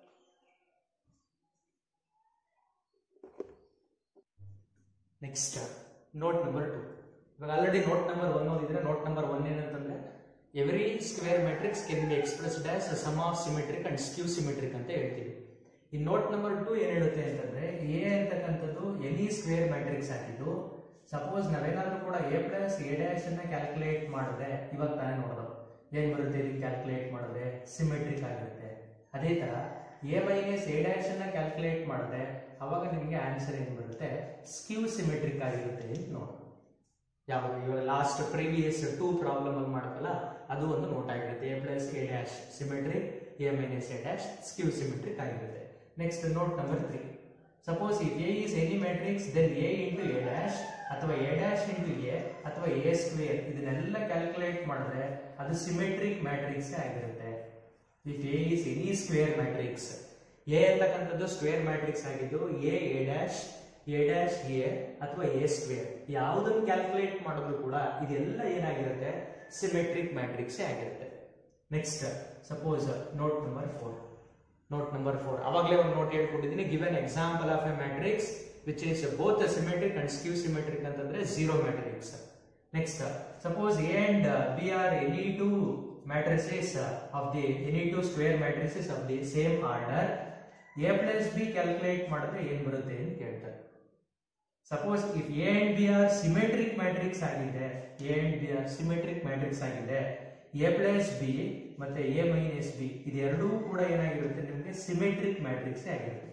Next note number two. ಇವಾಗ already note number one ಓದಿದ್ರೆ, note number one ಏನಂತಂದ್ರೆ every square matrix can be expressed as sum of symmetric and skew symmetric ಅಂತ ಹೇಳ್ತೀವಿ. ಈ ನೋಟ್ ನಂಬರ್ ಟು ಏನ್ ಹೇಳುತ್ತೆ ಅಂತಂದ್ರೆ, ಎ ಅಂತಕ್ಕಂಥದ್ದು ಎನಿ ಸ್ಕ್ವೇರ್ ಮ್ಯಾಟ್ರಿಕ್ಸ್ ಆಗಿದ್ದು, ಸಪೋಸ್ ನಾವೇನಾದ್ರೂ ಕೂಡ ಎ ಪ್ಲಸ್ ಎ ಡ್ಯಾಶ್ ಅನ್ನ ಕ್ಯಾಲ್ಕುಲೇಟ್ ಮಾಡಿದ್ರೆ, ಇವಾಗ ತಾನೇ ನೋಡೋದು ಏನ್ ಬರುತ್ತೆ, ಇದಕ್ಕೆ ಕ್ಯಾಲ್ಕುಲೇಟ್ ಮಾಡಿದ್ರೆ ಸಿಮೆಟ್ರಿಕ್ ಆಗಿರುತ್ತೆ. ಅದೇ ತರ ಎ ಮೈನಸ್ ಎ ಡ್ಯಾಶ್ ಅನ್ನ ಕ್ಯಾಲ್ಕುಲೇಟ್ ಮಾಡಿದ್ರೆ ಅವಾಗ ನಿಮಗೆ ಆನ್ಸರ್ ಏನ್ ಬರುತ್ತೆ, ಸ್ಕ್ಯೂ ಸಿಮೆಟ್ರಿಕ್ ಆಗಿರುತ್ತೆ ಅಂತ ನೋಡಿ. ಯಾವಾಗ ಇವಾಗ ಲಾಸ್ಟ್ ಪ್ರೀವಿಯಸ್ ಟೂ ಪ್ರಾಬ್ಲಮ್ ಅಲ್ಲಿ ಮಾಡತ್ತಲ್ಲ, ಅದು ಒಂದು ನೋಟ್ ಆಗಿರುತ್ತೆ. A plus A dash symmetric, A minus A dash skew symmetric ಆಗಿರುತ್ತೆ. Next note number three. Suppose if A is any matrix then A into A dash ಅಥವಾ A dash into A ಅಥವಾ A square ಇದನ್ನೆಲ್ಲ calculate ಮಾಡಿದ್ರೆ ಅದು symmetric matrix ಆಗಿರುತ್ತೆ. If A is any square matrix, A ಅಂತಕ್ಕಂಥದ್ದು square matrix ಆಗಿದ್ದು A A dash A dash A ಅಥವಾ A square ಯಾವುದನ್ನು ಕ್ಯಾಲ್ಕುಲೇಟ್ ಮಾಡಿದ್ರು ಕೂಡ ಇದೆಲ್ಲ ಏನಾಗಿರುತ್ತೆ, ಸಿಮೆಟ್ರಿಕ್ ಮ್ಯಾಟ್ರಿಕ್ಸ್ ಆಗಿರುತ್ತೆ. Next suppose note number four. Note number four ಅವಾಗಲೇ ಒಂದು ನೋಟ್ ಹೇಳ್ಕೊಟ್ಟಿದ್ದೀನಿ. Given example of a matrix which is both symmetric and skew symmetric ಅಂತಂದ್ರೆ zero matrix. Next suppose A and B are any two matrices of the any two square matrices of the same order, a plus b calculate ಮಾಡಿದ್ರೆ ಏನು ಬರುತ್ತೆ ಅಂತ ಕೇಳ್ತಾರೆ. Suppose if a and b are symmetric matrix ಆಗಿದೆ, a and b are symmetric matrix ಆಗಿದೆ, a plus b ಮತ್ತೆ a minus b ಇದೆರಡೂ ಕೂಡ ಏನಾಗಿರುತ್ತೆ ನಿಮಗೆ ಸಿಮೆಟ್ರಿಕ್ ಮ್ಯಾಟ್ರಿಕ್ಸ್ ಆಗಿರುತ್ತೆ.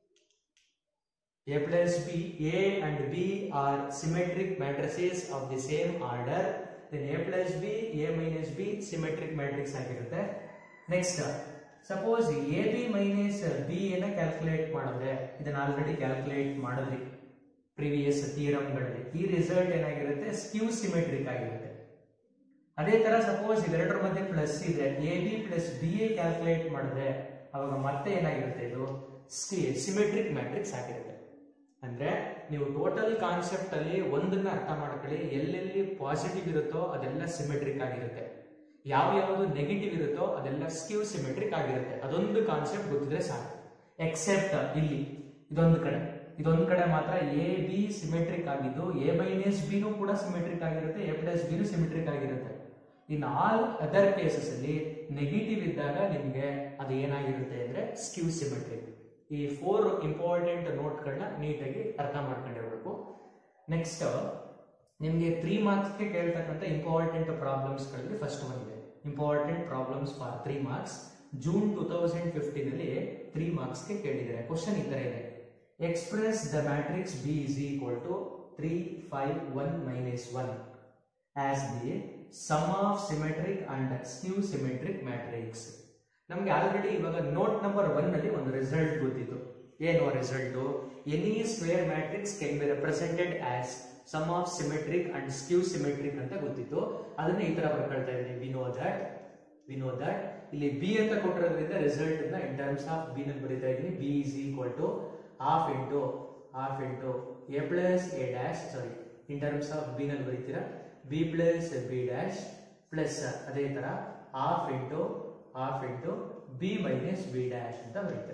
a plus b, a and b are symmetric matrices of the same order, then a plus b, a minus b symmetric matrix ಆಗಿರುತ್ತೆ. Next suppose A B minus B ಅನ್ನ calculate ಮಾಡಿದ್ರೆ, ಇದನ್ನ already calculate ಮಾಡಿದ್ರಿ previous ಥಿಯರಮ್ಗಳಲ್ಲಿ, ಈ result ಏನಾಗಿರುತ್ತೆ, ಸ್ಕ್ಯೂ symmetric ಆಗಿರುತ್ತೆ. ಅದೇ ತರ ಸಪೋಸ್ ಇವೆರಡರ ಮಧ್ಯೆ ಪ್ಲಸ್ ಇದೆ, A B plus B A calculate ಮಾಡಿದ್ರೆ ಅವಾಗ ಮತ್ತೆ ಏನಾಗಿರುತ್ತೆ, ಇದು ಸಿಮೆಟ್ರಿಕ್ ಮ್ಯಾಟ್ರಿಕ್ಸ್ ಆಗಿರುತ್ತೆ. ಅಂದ್ರೆ ನೀವು ಟೋಟಲ್ ಕಾನ್ಸೆಪ್ಟ್ ಅಲ್ಲಿ ಒಂದನ್ನ ಅರ್ಥ ಮಾಡ್ಕೊಳ್ಳಿ, ಎಲ್ಲೆಲ್ಲಿ ಪಾಸಿಟಿವ್ ಇರುತ್ತೋ ಅದೆಲ್ಲ ಸಿಮೆಟ್ರಿಕ್ ಆಗಿರುತ್ತೆ, ಯಾವ ಯಾವುದು ನೆಗೆಟಿವ್ ಇರುತ್ತೋ ಅದೆಲ್ಲ ಸ್ಕ್ಯೂ ಸಿಮೆಟ್ರಿಕ್ ಆಗಿರುತ್ತೆ. ಅದೊಂದು ಕಾನ್ಸೆಪ್ಟ್ ಗೊತ್ತಿದ್ರೆ ಸಾಕು. ಎಕ್ಸೆಪ್ಟ್ ಇಲ್ಲಿ ಇದೊಂದು ಕಡೆ ಇದೊಂದು ಕಡೆ ಮಾತ್ರ ಎ ಬಿ ಸಿಮೆಟ್ರಿಕ್ ಆಗಿದ್ದು ಎ ಮೈನಸ್ ಬಿನೂ ಕೂಡ ಸಿಮೆಟ್ರಿಕ್ ಆಗಿರುತ್ತೆ, ಎ ಪ್ಲಸ್ ಬಿನೂ ಸಿಮೆಟ್ರಿಕ್ ಆಗಿರುತ್ತೆ. ಇನ್ ಆಲ್ ಅದರ್ ಕೇಸಸ್ ಅಲ್ಲಿ ನೆಗೆಟಿವ್ ಇದ್ದಾಗ ನಿಮ್ಗೆ ಅದು ಏನಾಗಿರುತ್ತೆ ಅಂದ್ರೆ ಸ್ಕ್ಯೂ ಸಿಮೆಟ್ರಿಕ್. ಈ ಫೋರ್ ಇಂಪಾರ್ಟೆಂಟ್ ನೋಟ್ಗಳನ್ನ ನೀಟಾಗಿ ಅರ್ಥ ಮಾಡ್ಕೊಂಡಿರ್ಬೇಕು. ನೆಕ್ಸ್ಟ್ ನಿಮ್ಗೆ ತ್ರೀ ಮಾರ್ಕ್ಸ್ಗೆ ಕೇಳ್ತಕ್ಕಂಥ ಇಂಪಾರ್ಟೆಂಟ್ ಪ್ರಾಬ್ಲಮ್ಸ್ಗಳಲ್ಲಿ ಫಸ್ಟ್ ಒಂದಿದೆ, important problems for three marks. June two thousand fifteen ಅಲ್ಲಿ ತ್ರೀ ಮಾರ್ಕ್ಸ್ಗೆ ಕೇಳಿದ್ದಾರೆ. ಕ್ವಶನ್ ಈ ತರ ಇದೆ, express the matrix B is equal to three five one minus one as the sum of symmetric and skew symmetric matrix. ನಮ್ಗೆ already ಇವಾಗ note number one ಅಲ್ಲಿ ಒಂದು ರಿಸಲ್ಟ್ ಗೊತ್ತಿತ್ತು. ಏನು result? Any square matrix can be represented as sum of symmetric and skew symmetric ಅಂತ ಗೊತ್ತಿತ್ತು. ಅದನ್ನ ಈ ತರ ಬರ್ಕೊಳ್ತಾ ಇದ್ದೀನಿ, we know that we know that ಇಲ್ಲಿ ಬಿ ಅಂತ ಕೊಟ್ಟಿರೋದ್ರಿಂದ ರಿಸಲ್ಟ್ ಅನ್ನ ಇನ್ ಟರ್ಮ್ಸ್ ಆಫ್ ಬಿ ನಲ್ಲಿ ಬರೀತಾ ಇದ್ದೀನಿ. B is equal to half into half into A plus A dash, sorry in terms of B ನಲ್ಲಿ ಬರೀತೀರಾ B plus B dash plus ಅದೇ ತರ half into half into B minus B dash ಅಂತ ಬರೀತಾರೆ.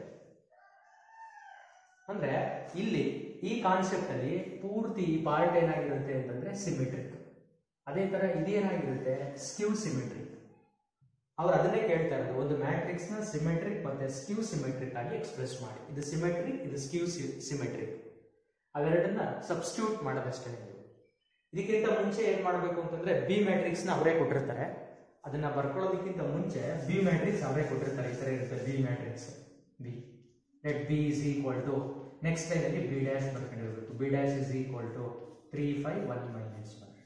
ಅಂದ್ರೆ ಇಲ್ಲಿ ಈ ಕಾನ್ಸೆಪ್ಟ್ ಅಲ್ಲಿ ಪೂರ್ತಿ ಈ ಪಾರ್ಟ್ ಏನಾಗಿರುತ್ತೆ ಅಂತಂದ್ರೆ ಸಿಮೆಟ್ರಿಕ್. ಅದೇ ತರ ಇದೇನಾಗಿರುತ್ತೆ ಸ್ಕ್ಯೂ ಸಿಮೆಟ್ರಿಕ್. ಅವ್ರು ಅದನ್ನೇ ಕೇಳ್ತಾ ಇರೋದು, ಒಂದು ಮ್ಯಾಟ್ರಿಕ್ಸ್ ನ ಸಿಮೆಟ್ರಿಕ್ ಮತ್ತೆ ಸ್ಕ್ಯೂ ಸಿಮೆಟ್ರಿಕ್ ಆಗಿ ಎಕ್ಸ್ಪ್ರೆಸ್ ಮಾಡಿ. ಇದು ಸಿಮೆಟ್ರಿಕ್, ಇದು ಸ್ಕ್ಯೂ ಸಿಮೆಟ್ರಿಕ್. ಅವೆರಡನ್ನ ಸಬ್ಸ್ಟಿಟ್ಯೂಟ್ ಮಾಡೋದಷ್ಟೇ. ಇದಕ್ಕಿಂತ ಮುಂಚೆ ಏನ್ ಮಾಡ್ಬೇಕು ಅಂತಂದ್ರೆ ಬಿ ಮ್ಯಾಟ್ರಿಕ್ಸ್ ನ ಅವರೇ ಕೊಟ್ಟಿರ್ತಾರೆ. ಅದನ್ನ ಬರ್ಕೊಳ್ಳೋದಕ್ಕಿಂತ ಮುಂಚೆ ಬಿ ಮ್ಯಾಟ್ರಿಕ್ಸ್ ಅವರೇ ಕೊಟ್ಟಿರ್ತಾರೆ, ಈ ತರ ಇರುತ್ತೆ B matrix. B let B is equal to next line ಅಲ್ಲಿ ಬಿ ಡ್ಯಾಶ್ ಬರ್ಕೊಂಡಿರ್ಬೇಕು. B dash is equal to three five one minus one,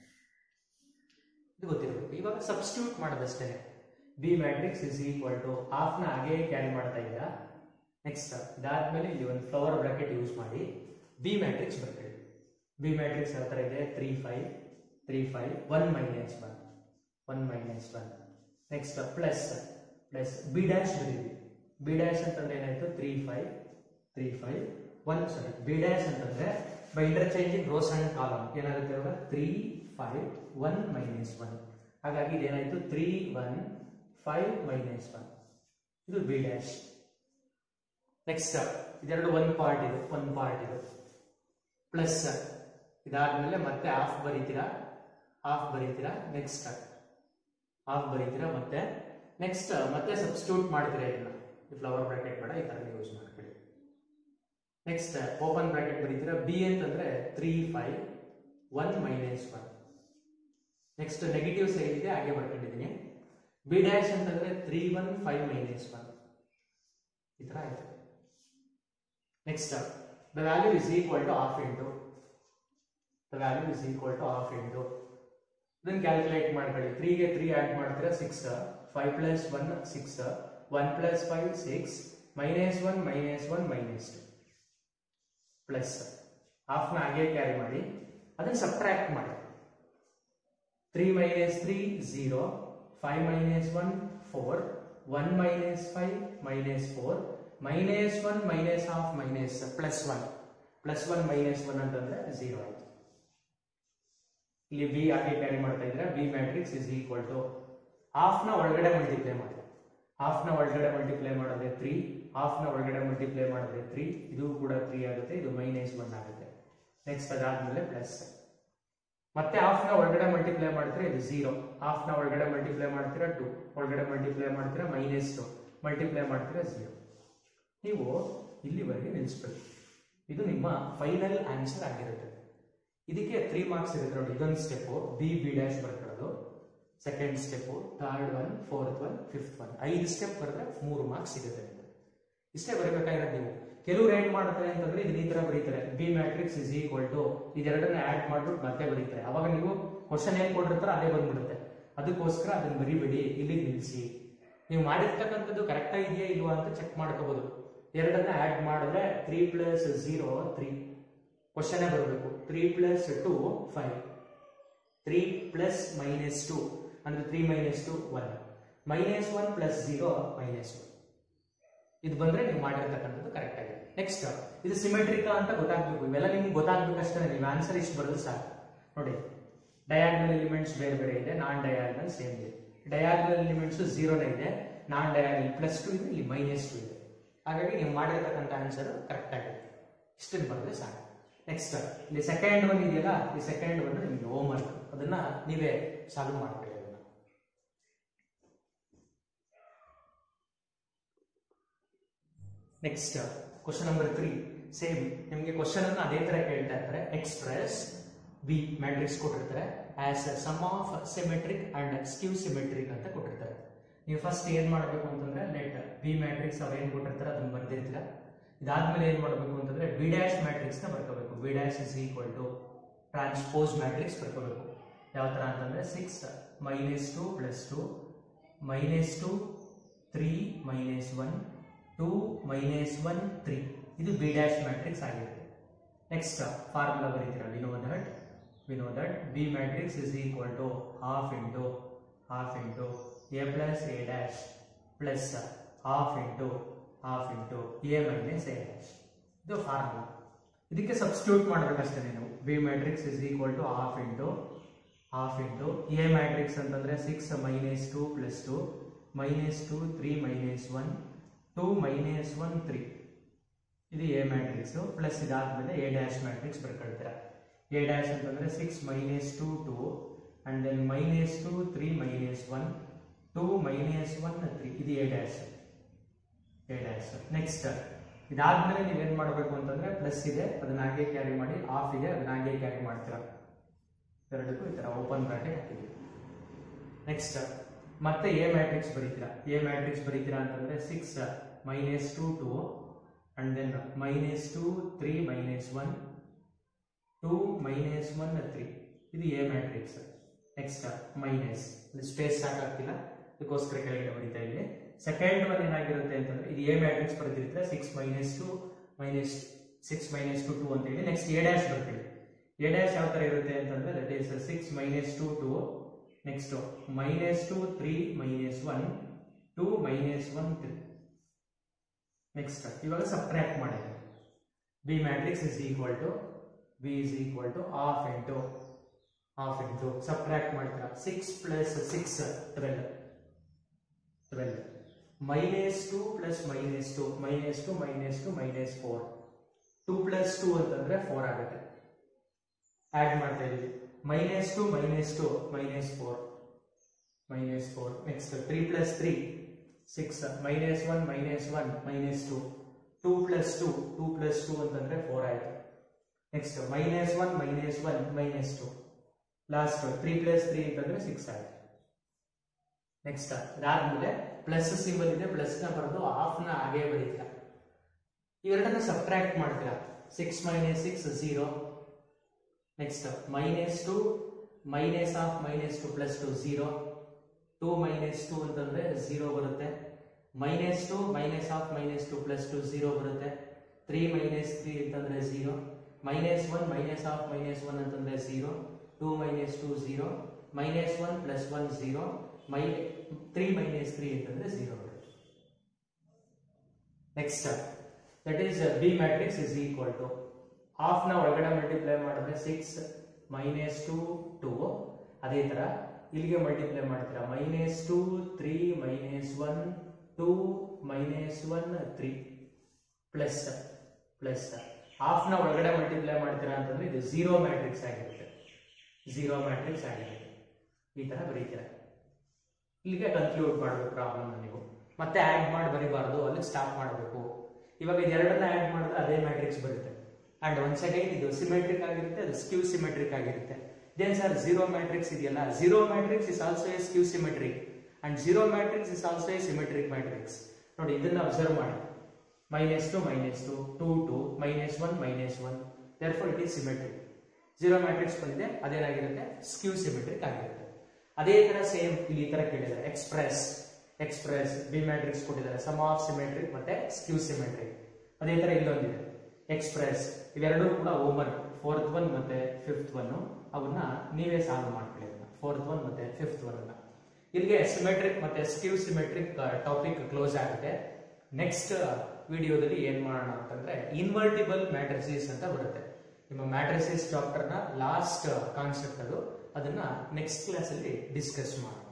ಇದು ಗೊತ್ತಿರಬೇಕು. ಇವಾಗ ಸಬ್ಸ್ಟಿಟ್ಯೂಟ್ ಮಾಡೋದಷ್ಟೇ. B matrix is equal to half ನ ಹಾಗೆ ಕ್ಯಾರಿ ಮಾಡ್ತಾ ಇದ್ದೀರಾ. ನೆಕ್ಸ್ಟ್ ಇದಾದ್ಮೇಲೆ ಇಲ್ಲಿ ಒಂದು ಫ್ಲವರ್ ಬ್ರಾಕೆಟ್ ಯೂಸ್ ಮಾಡಿ ಬಿ ಮ್ಯಾಟ್ರಿಕ್ಸ್ ಬರ್ಕೊಳ್ಳಿ. ಬಿ ಮ್ಯಾಟ್ರಿಕ್ಸ್ ಯಾವ ತರ ಇದೆ? Three five three five one minus one one minus one. Next plus plus B dash ಬರೀವಿ. ಬಿ ಡ್ಯಾಶ್ ಅಂತಂದ್ರೆ ಏನಾಯ್ತು? Three five three five one sorry B dash ಅಂತಂದ್ರೆ by interchanging rows and column ಏನಾಗುತ್ತೆ ಇವಾಗ? Three five one minus one. ಹಾಗಾಗಿ ಇದೇನಾಯ್ತು? Three one five minus one. ಇದು B dash. Next ಇದೆರಡು ಒಂದು ಪಾರ್ಟ್ ಇದು ಒಂದು ಪಾರ್ಟ್ ಇದು ಪ್ಲಸ್. ಇದಾದ್ಮೇಲೆ ಮತ್ತೆ ಹಾಫ್ ಬರೀತೀರಾ ಹಾಫ್ ಬರೀತೀರಾ ನೆಕ್ಸ್ಟ್ ಹಾಫ್ ಬರೀತೀರಾ ಮತ್ತೆ ನೆಕ್ಸ್ಟ್ ಮತ್ತೆ ಸಬ್ಸ್ಟಿಟ್ಯೂಟ್ ಮಾಡ್ತೀರಾ. ಇದನ್ನ ಫ್ಲವರ್ ಬ್ರಾಕೆಟ್ ಬೇಡ, ಈ ತರ ಯೂಸ್ ಮಾಡ್ಕೊಳ್ಳಿ. ನೆಕ್ಸ್ಟ್ ಓಪನ್ ಬ್ರಾಕೆಟ್ ಬರೀತೀರಾ. ಬಿ ಅಂತಂದ್ರೆ three five one minus one. Next negatives ಏನಿದೆ ಹಾಗೆ ಬರ್ಕೊಂಡಿದ್ದೀನಿ. ಬಿ ಡ್ಯಾಶ್ ಅಂತಂದ್ರೆ three one five minus one, ಈ ತರ ಆಯ್ತು. Next the value is equal to half into the value is equal to half into ಇದನ್ನು ಕ್ಯಾಲ್ಕುಲೇಟ್ ಮಾಡ್ಕೊಳ್ಳಿ. ತ್ರೀಗೆ ತ್ರೀ ಆಡ್ ಮಾಡ್ತೀರಾ six, five plus one six, one plus five six, minus one minus one minus two plus half ನ ಹಾಗೆ carry ಮಾಡಿ ಅದನ್ನು subtract ಮಾಡಿ. Three minus three zero, five minus one four, one minus five minus four, minus one minus half minus plus one plus one minus one ಅಂತಂದ್ರೆ zero ಆಯ್ತು. ಇಲ್ಲಿ B ಹಾಗೆ carry ಮಾಡ್ತಾ ಇದ್ರೆ B matrix is equal to half ನ ಒಳಗಡೆ multiply ಮಾಡಿ. Half ನ ಒಳಗಡೆ ಮಲ್ಟಿಪ್ಲೈ ಮಾಡಿದ್ರೆ ತ್ರೀ, ಹಾಫ್ ನ ಒಳಗಡೆ ಮಲ್ಟಿಪ್ಲೈ ಮಾಡಿದ್ರೆ ತ್ರೀ, ಇದು ಕೂಡ ತ್ರೀ ಆಗುತ್ತೆ, ಇದು ಮೈನಸ್ ಒನ್ ಆಗುತ್ತೆ. ನೆಕ್ಸ್ಟ್ ಅದಾದ್ಮೇಲೆ ಪ್ಲಸ್ ಮತ್ತೆ ಹಾಫ್ ನ ಒಳಗಡೆ ಮಲ್ಟಿಪ್ಲೈ ಮಾಡ್ತೀರಾ ಇದು ಝೀರೋ, ಹಾಫ್ ನ ಒಳಗಡೆ ಮಲ್ಟಿಪ್ಲೈ ಮಾಡ್ತೀರಾ ಟು, ಒಳಗಡೆ ಮಲ್ಟಿಪ್ಲೈ ಮಾಡ್ತೀರಾ ಮೈನಸ್ ಟು, ಮಲ್ಟಿಪ್ಲೈ ಮಾಡ್ತೀರಾ ಝೀರೋ. ನೀವು ಇಲ್ಲಿವರೆಗೆ ನಿಲ್ಲಿಸ್ಬೇಕು. ಇದು ನಿಮ್ಮ ಫೈನಲ್ ಆನ್ಸರ್ ಆಗಿರುತ್ತೆ. ಇದಕ್ಕೆ ತ್ರೀ ಮಾರ್ಕ್ಸ್ ಇರುತ್ತೆ ನೋಡಿ. ಇದೊಂದು ಸ್ಟೆಪ್ ಬಿ ಬಿ ಡ್ಯಾಶ್ ಬರ್ಕೊಳ್ಳೋದು, second step, third one, fourth one, fifth one, ಐದು ಸ್ಟೆಪ್ ಬರೆದ್ರೆ ಮೂರು ಮಾರ್ಕ್ಸ್ ಸಿಗುತ್ತೆ. ಇಷ್ಟೇ ಬರಬೇಕಾಗಿರೋದು. ನೀವು ಕೆಲವ್ರು ಏನ್ ಮಾಡ್ತಾರೆ ಅಂತಂದ್ರೆ ಇದನ್ನ ಈ ತರ ಬರೀತಾರೆ, B matrix is equal to ಇದೆರಡನ್ನ ಆಡ್ ಮಾಡ್ಬಿಟ್ಟು ಮತ್ತೆ ಬರೀತಾರೆ. ಅವಾಗ ನೀವು ಕ್ವಶನ್ ಏನ್ ಕೊಟ್ಟಿರ್ತಾರೋ ಅದೇ ಬಂದ್ಬಿಡುತ್ತೆ. ಅದಕ್ಕೋಸ್ಕರ ಅದನ್ನ ಬರಿಬೇಡಿ, ಇಲ್ಲಿ ನಿಲ್ಲಿಸಿ. ನೀವು ಮಾಡಿರ್ತಕ್ಕಂಥದ್ದು ಕರೆಕ್ಟ್ ಇದೆಯಾ ಇಲ್ವಾ ಅಂತ ಚೆಕ್ ಮಾಡ್ಕೋಬಹುದು. ಎರಡನ್ನ ಆಡ್ ಮಾಡಿದ್ರೆ three plus zero three, question ಬರಬೇಕು. Three plus two five, three plus minus two ಅಂದ್ರೆ three minus two one, minus one plus zero minus one. ಇದು ಬಂದ್ರೆ ನೀವು ಮಾಡಿರ್ತಕ್ಕಂಥದ್ದು ಕರೆಕ್ಟ್ ಆಗಿದೆ. ನೆಕ್ಸ್ಟ್ ಇದು ಸಿಮೆಟ್ರಿಕಾ ಅಂತ ಗೊತ್ತಾಗ್ಬೇಕು. ಇವೆಲ್ಲ ನಿಮ್ಗೆ ಗೊತ್ತಾಗ್ಬೇಕಷ್ಟೇ. ನೀವು ಆನ್ಸರ್ ಇಷ್ಟು ಬರೋದು ಸಾಕು. ನೋಡಿ, ಡಯಾಗ್ನಲ್ ಎಲಿಮೆಂಟ್ಸ್ ಬೇರೆ ಬೇರೆ ಇದೆ, ನಾನ್ ಡಯಾಗ್ನಲ್ ಸೇಮ್ ಇದೆ. ಡಯಾಗ್ನಲ್ ಎಲಿಮೆಂಟ್ಸ್ ಝೀರೋನೇ ಇದೆ, ನಾನ್ ಡಯಾಗ್ನಲ್ ಪ್ಲಸ್ ಟು ಇದೆ, ಇಲ್ಲಿ ಮೈನಸ್ ಟು ಇದೆ. ಹಾಗಾಗಿ ನೀವು ಮಾಡಿರ್ತಕ್ಕಂಥ ಆನ್ಸರ್ ಕರೆಕ್ಟ್ ಆಗಿದೆ. ಇಷ್ಟನ್ನು ಬರೆದ್ರೆ ಸಾಕು. ನೆಕ್ಸ್ಟ್ ಇಲ್ಲಿ ಸೆಕೆಂಡ್ ಒನ್ ಇದೆಯಲ್ಲ, ಈ ಸೆಕೆಂಡ್ ಒನ್ ನಿಮಗೆ ಹೋಮ್ ವರ್ಕ್, ಅದನ್ನ ನೀವೇ ಸಾಲ್ವ್ ಮಾಡ್ಕೊಳ್ಳಿ. ಅದನ್ನ next question number three, same ನಿಮಗೆ ಕ್ವಶನ್ ಅನ್ನು ಅದೇ ತರ ಕೇಳ್ತಾ ಇರ್ತಾರೆ. ಎಕ್ಸ್ಪ್ರೆಸ್ ಬಿ ಮ್ಯಾಟ್ರಿಕ್ಸ್ ಕೊಟ್ಟಿರ್ತಾರೆ as sum of symmetric and skew symmetric ಅಂತ ಕೊಟ್ಟಿರ್ತಾರೆ. ನೀವು ಫಸ್ಟ್ ಏನ್ ಮಾಡಬೇಕು ಅಂತಂದ್ರೆ ಲೆಟ್ ಬಿ ಮ್ಯಾಟ್ರಿಕ್ಸ್ ಅವ್ರು ಏನ್ ಕೊಟ್ಟಿರ್ತಾರೆ ಅದನ್ನ ಬರ್ದಿರ್ತೀರಾ. ಇದಾದ್ಮೇಲೆ ಏನ್ ಮಾಡಬೇಕು ಅಂತಂದ್ರೆ ಬಿ ಡ್ಯಾಶ್ ಮ್ಯಾಟ್ರಿಕ್ಸ್ ನ ಬರ್ಕೋಬೇಕು. B dash is equal to transpose matrix ಬರ್ಕೋಬೇಕು. ಯಾವ ತರ ಅಂತಂದ್ರೆ six minus two plus two, minus two three minus one, two minus one three, ಇದು ಬಿ ಡ್ಯಾಶ್ ಮ್ಯಾಟ್ರಿಕ್ಸ್ ಆಗಿರುತ್ತೆ. ನೆಕ್ಸ್ಟ್ ಫಾರ್ಮುಲಾ ಬರೀತೀರಾ. We know that we know that B matrix is equal to half into half into A plus A dash plus half into half into A minus A dash. ಇದು formula. ಇದಕ್ಕೆ substitute ಮಾಡಬೇಕಷ್ಟೇ ನೀವು. B matrix is equal to half into half into A matrix ಅಂತಂದ್ರೆ six minus two plus two, minus two three minus one, two minus one three, ಇದು A matrix. Plus ಇದಾದ್ಮೇಲೆ A dash matrix ಬರ್ಕೊಳ್ತೀರಾ. A dash ಅಂತಂದ್ರೆ six minus two two and then minus two three minus one, two minus one three, ಇದು A dash A dash. Next ಇದಾದ್ಮೇಲೆ ನೀವೇನ್ ಮಾಡಬೇಕು ಅಂತಂದ್ರೆ plus ಇದೆ ಅದನ್ನ ಹಾಗೆ ಕ್ಯಾರಿ ಮಾಡಿ, ಆಫ್ ಇದೆ ಅದನ್ನ ಹಾಗೆ ಕ್ಯಾರಿ ಮಾಡ್ತೀರಾ. ಎರಡಕ್ಕೂ ಈ ತರ ಓಪನ್ ಬ್ರಾಕೆಟ್ ಹಾಕಿದ್ದೀವಿ. ನೆಕ್ಸ್ಟ್ ಮತ್ತೆ ಎ ಮ್ಯಾಟ್ರಿಕ್ಸ್ ಬರೀತೀರಾ. ಎ ಮ್ಯಾಟ್ರಿಕ್ಸ್ ಬರೀತೀರಾ ಅಂತಂದ್ರೆ six minus two two and then minus two three minus one two minus one three, ಇದು A matrix. Next minus, space ಸಾಕಾಗ್ತಿಲ್ಲ ಅದಕ್ಕೋಸ್ಕರ ಕೆಳಗಡೆ ಬರೀತಾ ಇದ್ದೀನಿ. ಸೆಕೆಂಡ್ ಒನ್ ಏನಾಗಿರುತ್ತೆ ಅಂತಂದ್ರೆ ಇದು ಎ ಮ್ಯಾಟ್ರಿಕ್ಸ್ ಬರೆದಿರುತ್ತೆ six minus two minus six minus two two ಅಂತ ಹೇಳಿ. ನೆಕ್ಸ್ಟ್ ಎ ಡ್ಯಾಶ್ ಬರ್ತೀವಿ. ಎ ಡ್ಯಾಶ್ ಯಾವ ತರ ಇರುತ್ತೆ ಅಂತಂದ್ರೆ that is six minus two two, next minus two three minus one two minus one three. Next ಇವಾಗ subtract ಮಾಡಿದೆ. B matrix is equal to B is equal to half into half into subtract ಮಾಡ್ತೀರಾ. Six plus six twelve twelve minus two plus minus two minus two minus two minus four, two plus two ಅಂತಂದ್ರೆ four ಆಗುತ್ತೆ. Add ಮಾಡ್ತಾ ಇದೀವಿ. Minus two minus two minus four minus four. Next three plus three six minus one minus one minus two, two plus two two plus two ಅಂತಂದ್ರೆ four ಆಯ್ತು. Next minus one minus one minus two, last three plus three ಅಂತಂದ್ರೆ six ಆಯ್ತು. Next ಅದಾದ್ಮೇಲೆ plus symbol ಇದೆ, plus ನ ಬರೆದು half ನ ಹಾಗೆ ಬರೀತೀರಾ. ಇವೆರಡನ್ನ ಸಬ್ಟ್ರಾಕ್ಟ್ ಮಾಡ್ತೀರಾ. Six minus six zero. Next minus two minus of minus two plus two zero, two minus two ಅಂತಂದ್ರೆ ಝೀರೋ ಬರುತ್ತೆ. Minus two minus of minus two plus two zero ಬರುತ್ತೆ. ತ್ರೀ ಮೈನಸ್ ತ್ರೀ ಅಂತಂದ್ರೆ zero, minus one minus of minus one ಅಂತಂದ್ರೆ zero, two minus two zero, minus one plus one zero, ಮೈ three minus three ಅಂತಂದ್ರೆ zero ಬರುತ್ತೆ. Next that is B matrix is equal to half ನ ಒಳಗಡೆ multiply ಮಾಡಿದ್ರೆ six minus two two, ಅದೇ ತರ ಇಲ್ಲಿಗೆ ಮಲ್ಟಿಪ್ಲೈ ಮಾಡ್ತೀರಾ. Minus two three minus one two minus one three plus plus half ನ ಒಳಗಡೆ ಮಲ್ಟಿಪ್ಲೈ ಮಾಡ್ತೀರಾ ಅಂತಂದ್ರೆ ಇದು ಝೀರೋ ಮ್ಯಾಟ್ರಿಕ್ಸ್ ಆಗಿರುತ್ತೆ. ಝೀರೋ ಮ್ಯಾಟ್ರಿಕ್ಸ್ ಆಗಿರುತ್ತೆ. ಈ ತರ ಬರೀತೀರಾ. ಇಲ್ಲಿಗೆ ಕನ್ಕ್ಲೂಡ್ ಮಾಡಬೇಕು ಪ್ರಾಬ್ಲಮ್. ನೀವು ಮತ್ತೆ ಆಡ್ ಮಾಡಿ ಬರೀಬಾರ್ದು, ಅಲ್ಲಿ ಸ್ಟಾಪ್ ಮಾಡಬೇಕು. ಇವಾಗ ಇದೆರಡನ್ನ ಆಡ್ ಮಾಡಿದ್ರೆ ಅದೇ ಮ್ಯಾಟ್ರಿಕ್ಸ್ ಬರುತ್ತೆ. ಅಂಡ್ ಒನ್ಸ್ ಅಗೈನ್ ಇದು ಸಿಮೆಟ್ರಿಕ್ ಆಗಿರುತ್ತೆ, ಅದು ಸ್ಕ್ಯೂ ಸಿಮೆಟ್ರಿಕ್ ಆಗಿರುತ್ತೆ. ದೇನ್ ಸರ್ ಝೀರೋ ಮ್ಯಾಟ್ರಿಕ್ಸ್ ಇದೆಯಲ್ಲ, zero matrix is also a skew symmetric and zero matrix is also a symmetric matrix. ನೋಡಿ ಇದನ್ನ ಅಬ್ಸರ್ವ್ ಮಾಡಿ. Minus two minus two two two minus one minus one, therefore it is symmetric. Zero matrix ಬಂದಿದೆ, ಅದೇನಾಗಿರುತ್ತೆ skew symmetric ಆಗಿರುತ್ತೆ. ಅದೇ ತರ same ಇಲ್ಲಿ ಈ ತರ ಕೇಳಿದ್ದಾರೆ. ಎಕ್ಸ್ಪ್ರೆಸ್ ಎಕ್ಸ್ಪ್ರೆಸ್ ಬಿ ಮ್ಯಾಟ್ರಿಕ್ಸ್ ಕೊಟ್ಟಿದ್ದಾರೆ, ಸಮ್ ಆಫ್ ಸಿಮೆಟ್ರಿಕ್ ಮತ್ತೆ ಸ್ಕ್ಯೂ ಸಿಮೆಟ್ರಿಕ್. ಅದೇ ತರ ಇಲ್ಲೊಂದಿದೆ ಎಕ್ಸ್ಪ್ರೆಸ್. ಇವೆರಡೂ ಕೂಡ ಓಮನ್, ಫೋರ್ತ್ ಒನ್ ಮತ್ತೆ ಫಿಫ್ತ್ ಒನ್, ಅವನ್ನ ನೀವೇ ಸಾಲ್ವ್ ಮಾಡ್ಕೊಳ್ಳಿ. ಫೋರ್ತ್ ಒನ್ ಮತ್ತೆ ಫಿಫ್ತ್ ಒನ್ ಅನ್ನ. ಇಲ್ಲಿಗೆ ಸಿಮೆಟ್ರಿಕ್ ಮತ್ತೆ ಸ್ಕ್ಯೂ ಸಿಮೆಟ್ರಿಕ್ ಟಾಪಿಕ್ ಕ್ಲೋಸ್ ಆಗುತ್ತೆ. ನೆಕ್ಸ್ಟ್ ವಿಡಿಯೋದಲ್ಲಿ ಏನ್ ಮಾಡೋಣ ಅಂತಂದ್ರೆ ಇನ್ವರ್ಟಿಬಲ್ ಮ್ಯಾಟ್ರಿಸಸ್ ಅಂತ ಬರುತ್ತೆ. ನಿಮ್ಮ ಮ್ಯಾಟ್ರಿಸಸ್ ಚಾಪ್ಟರ್ ನ ಲಾಸ್ಟ್ ಕಾನ್ಸೆಪ್ಟ್ ಅದು, ಅದನ್ನ ನೆಕ್ಸ್ಟ್ ಕ್ಲಾಸ್ ಅಲ್ಲಿ ಡಿಸ್ಕಸ್ ಮಾಡೋಣ.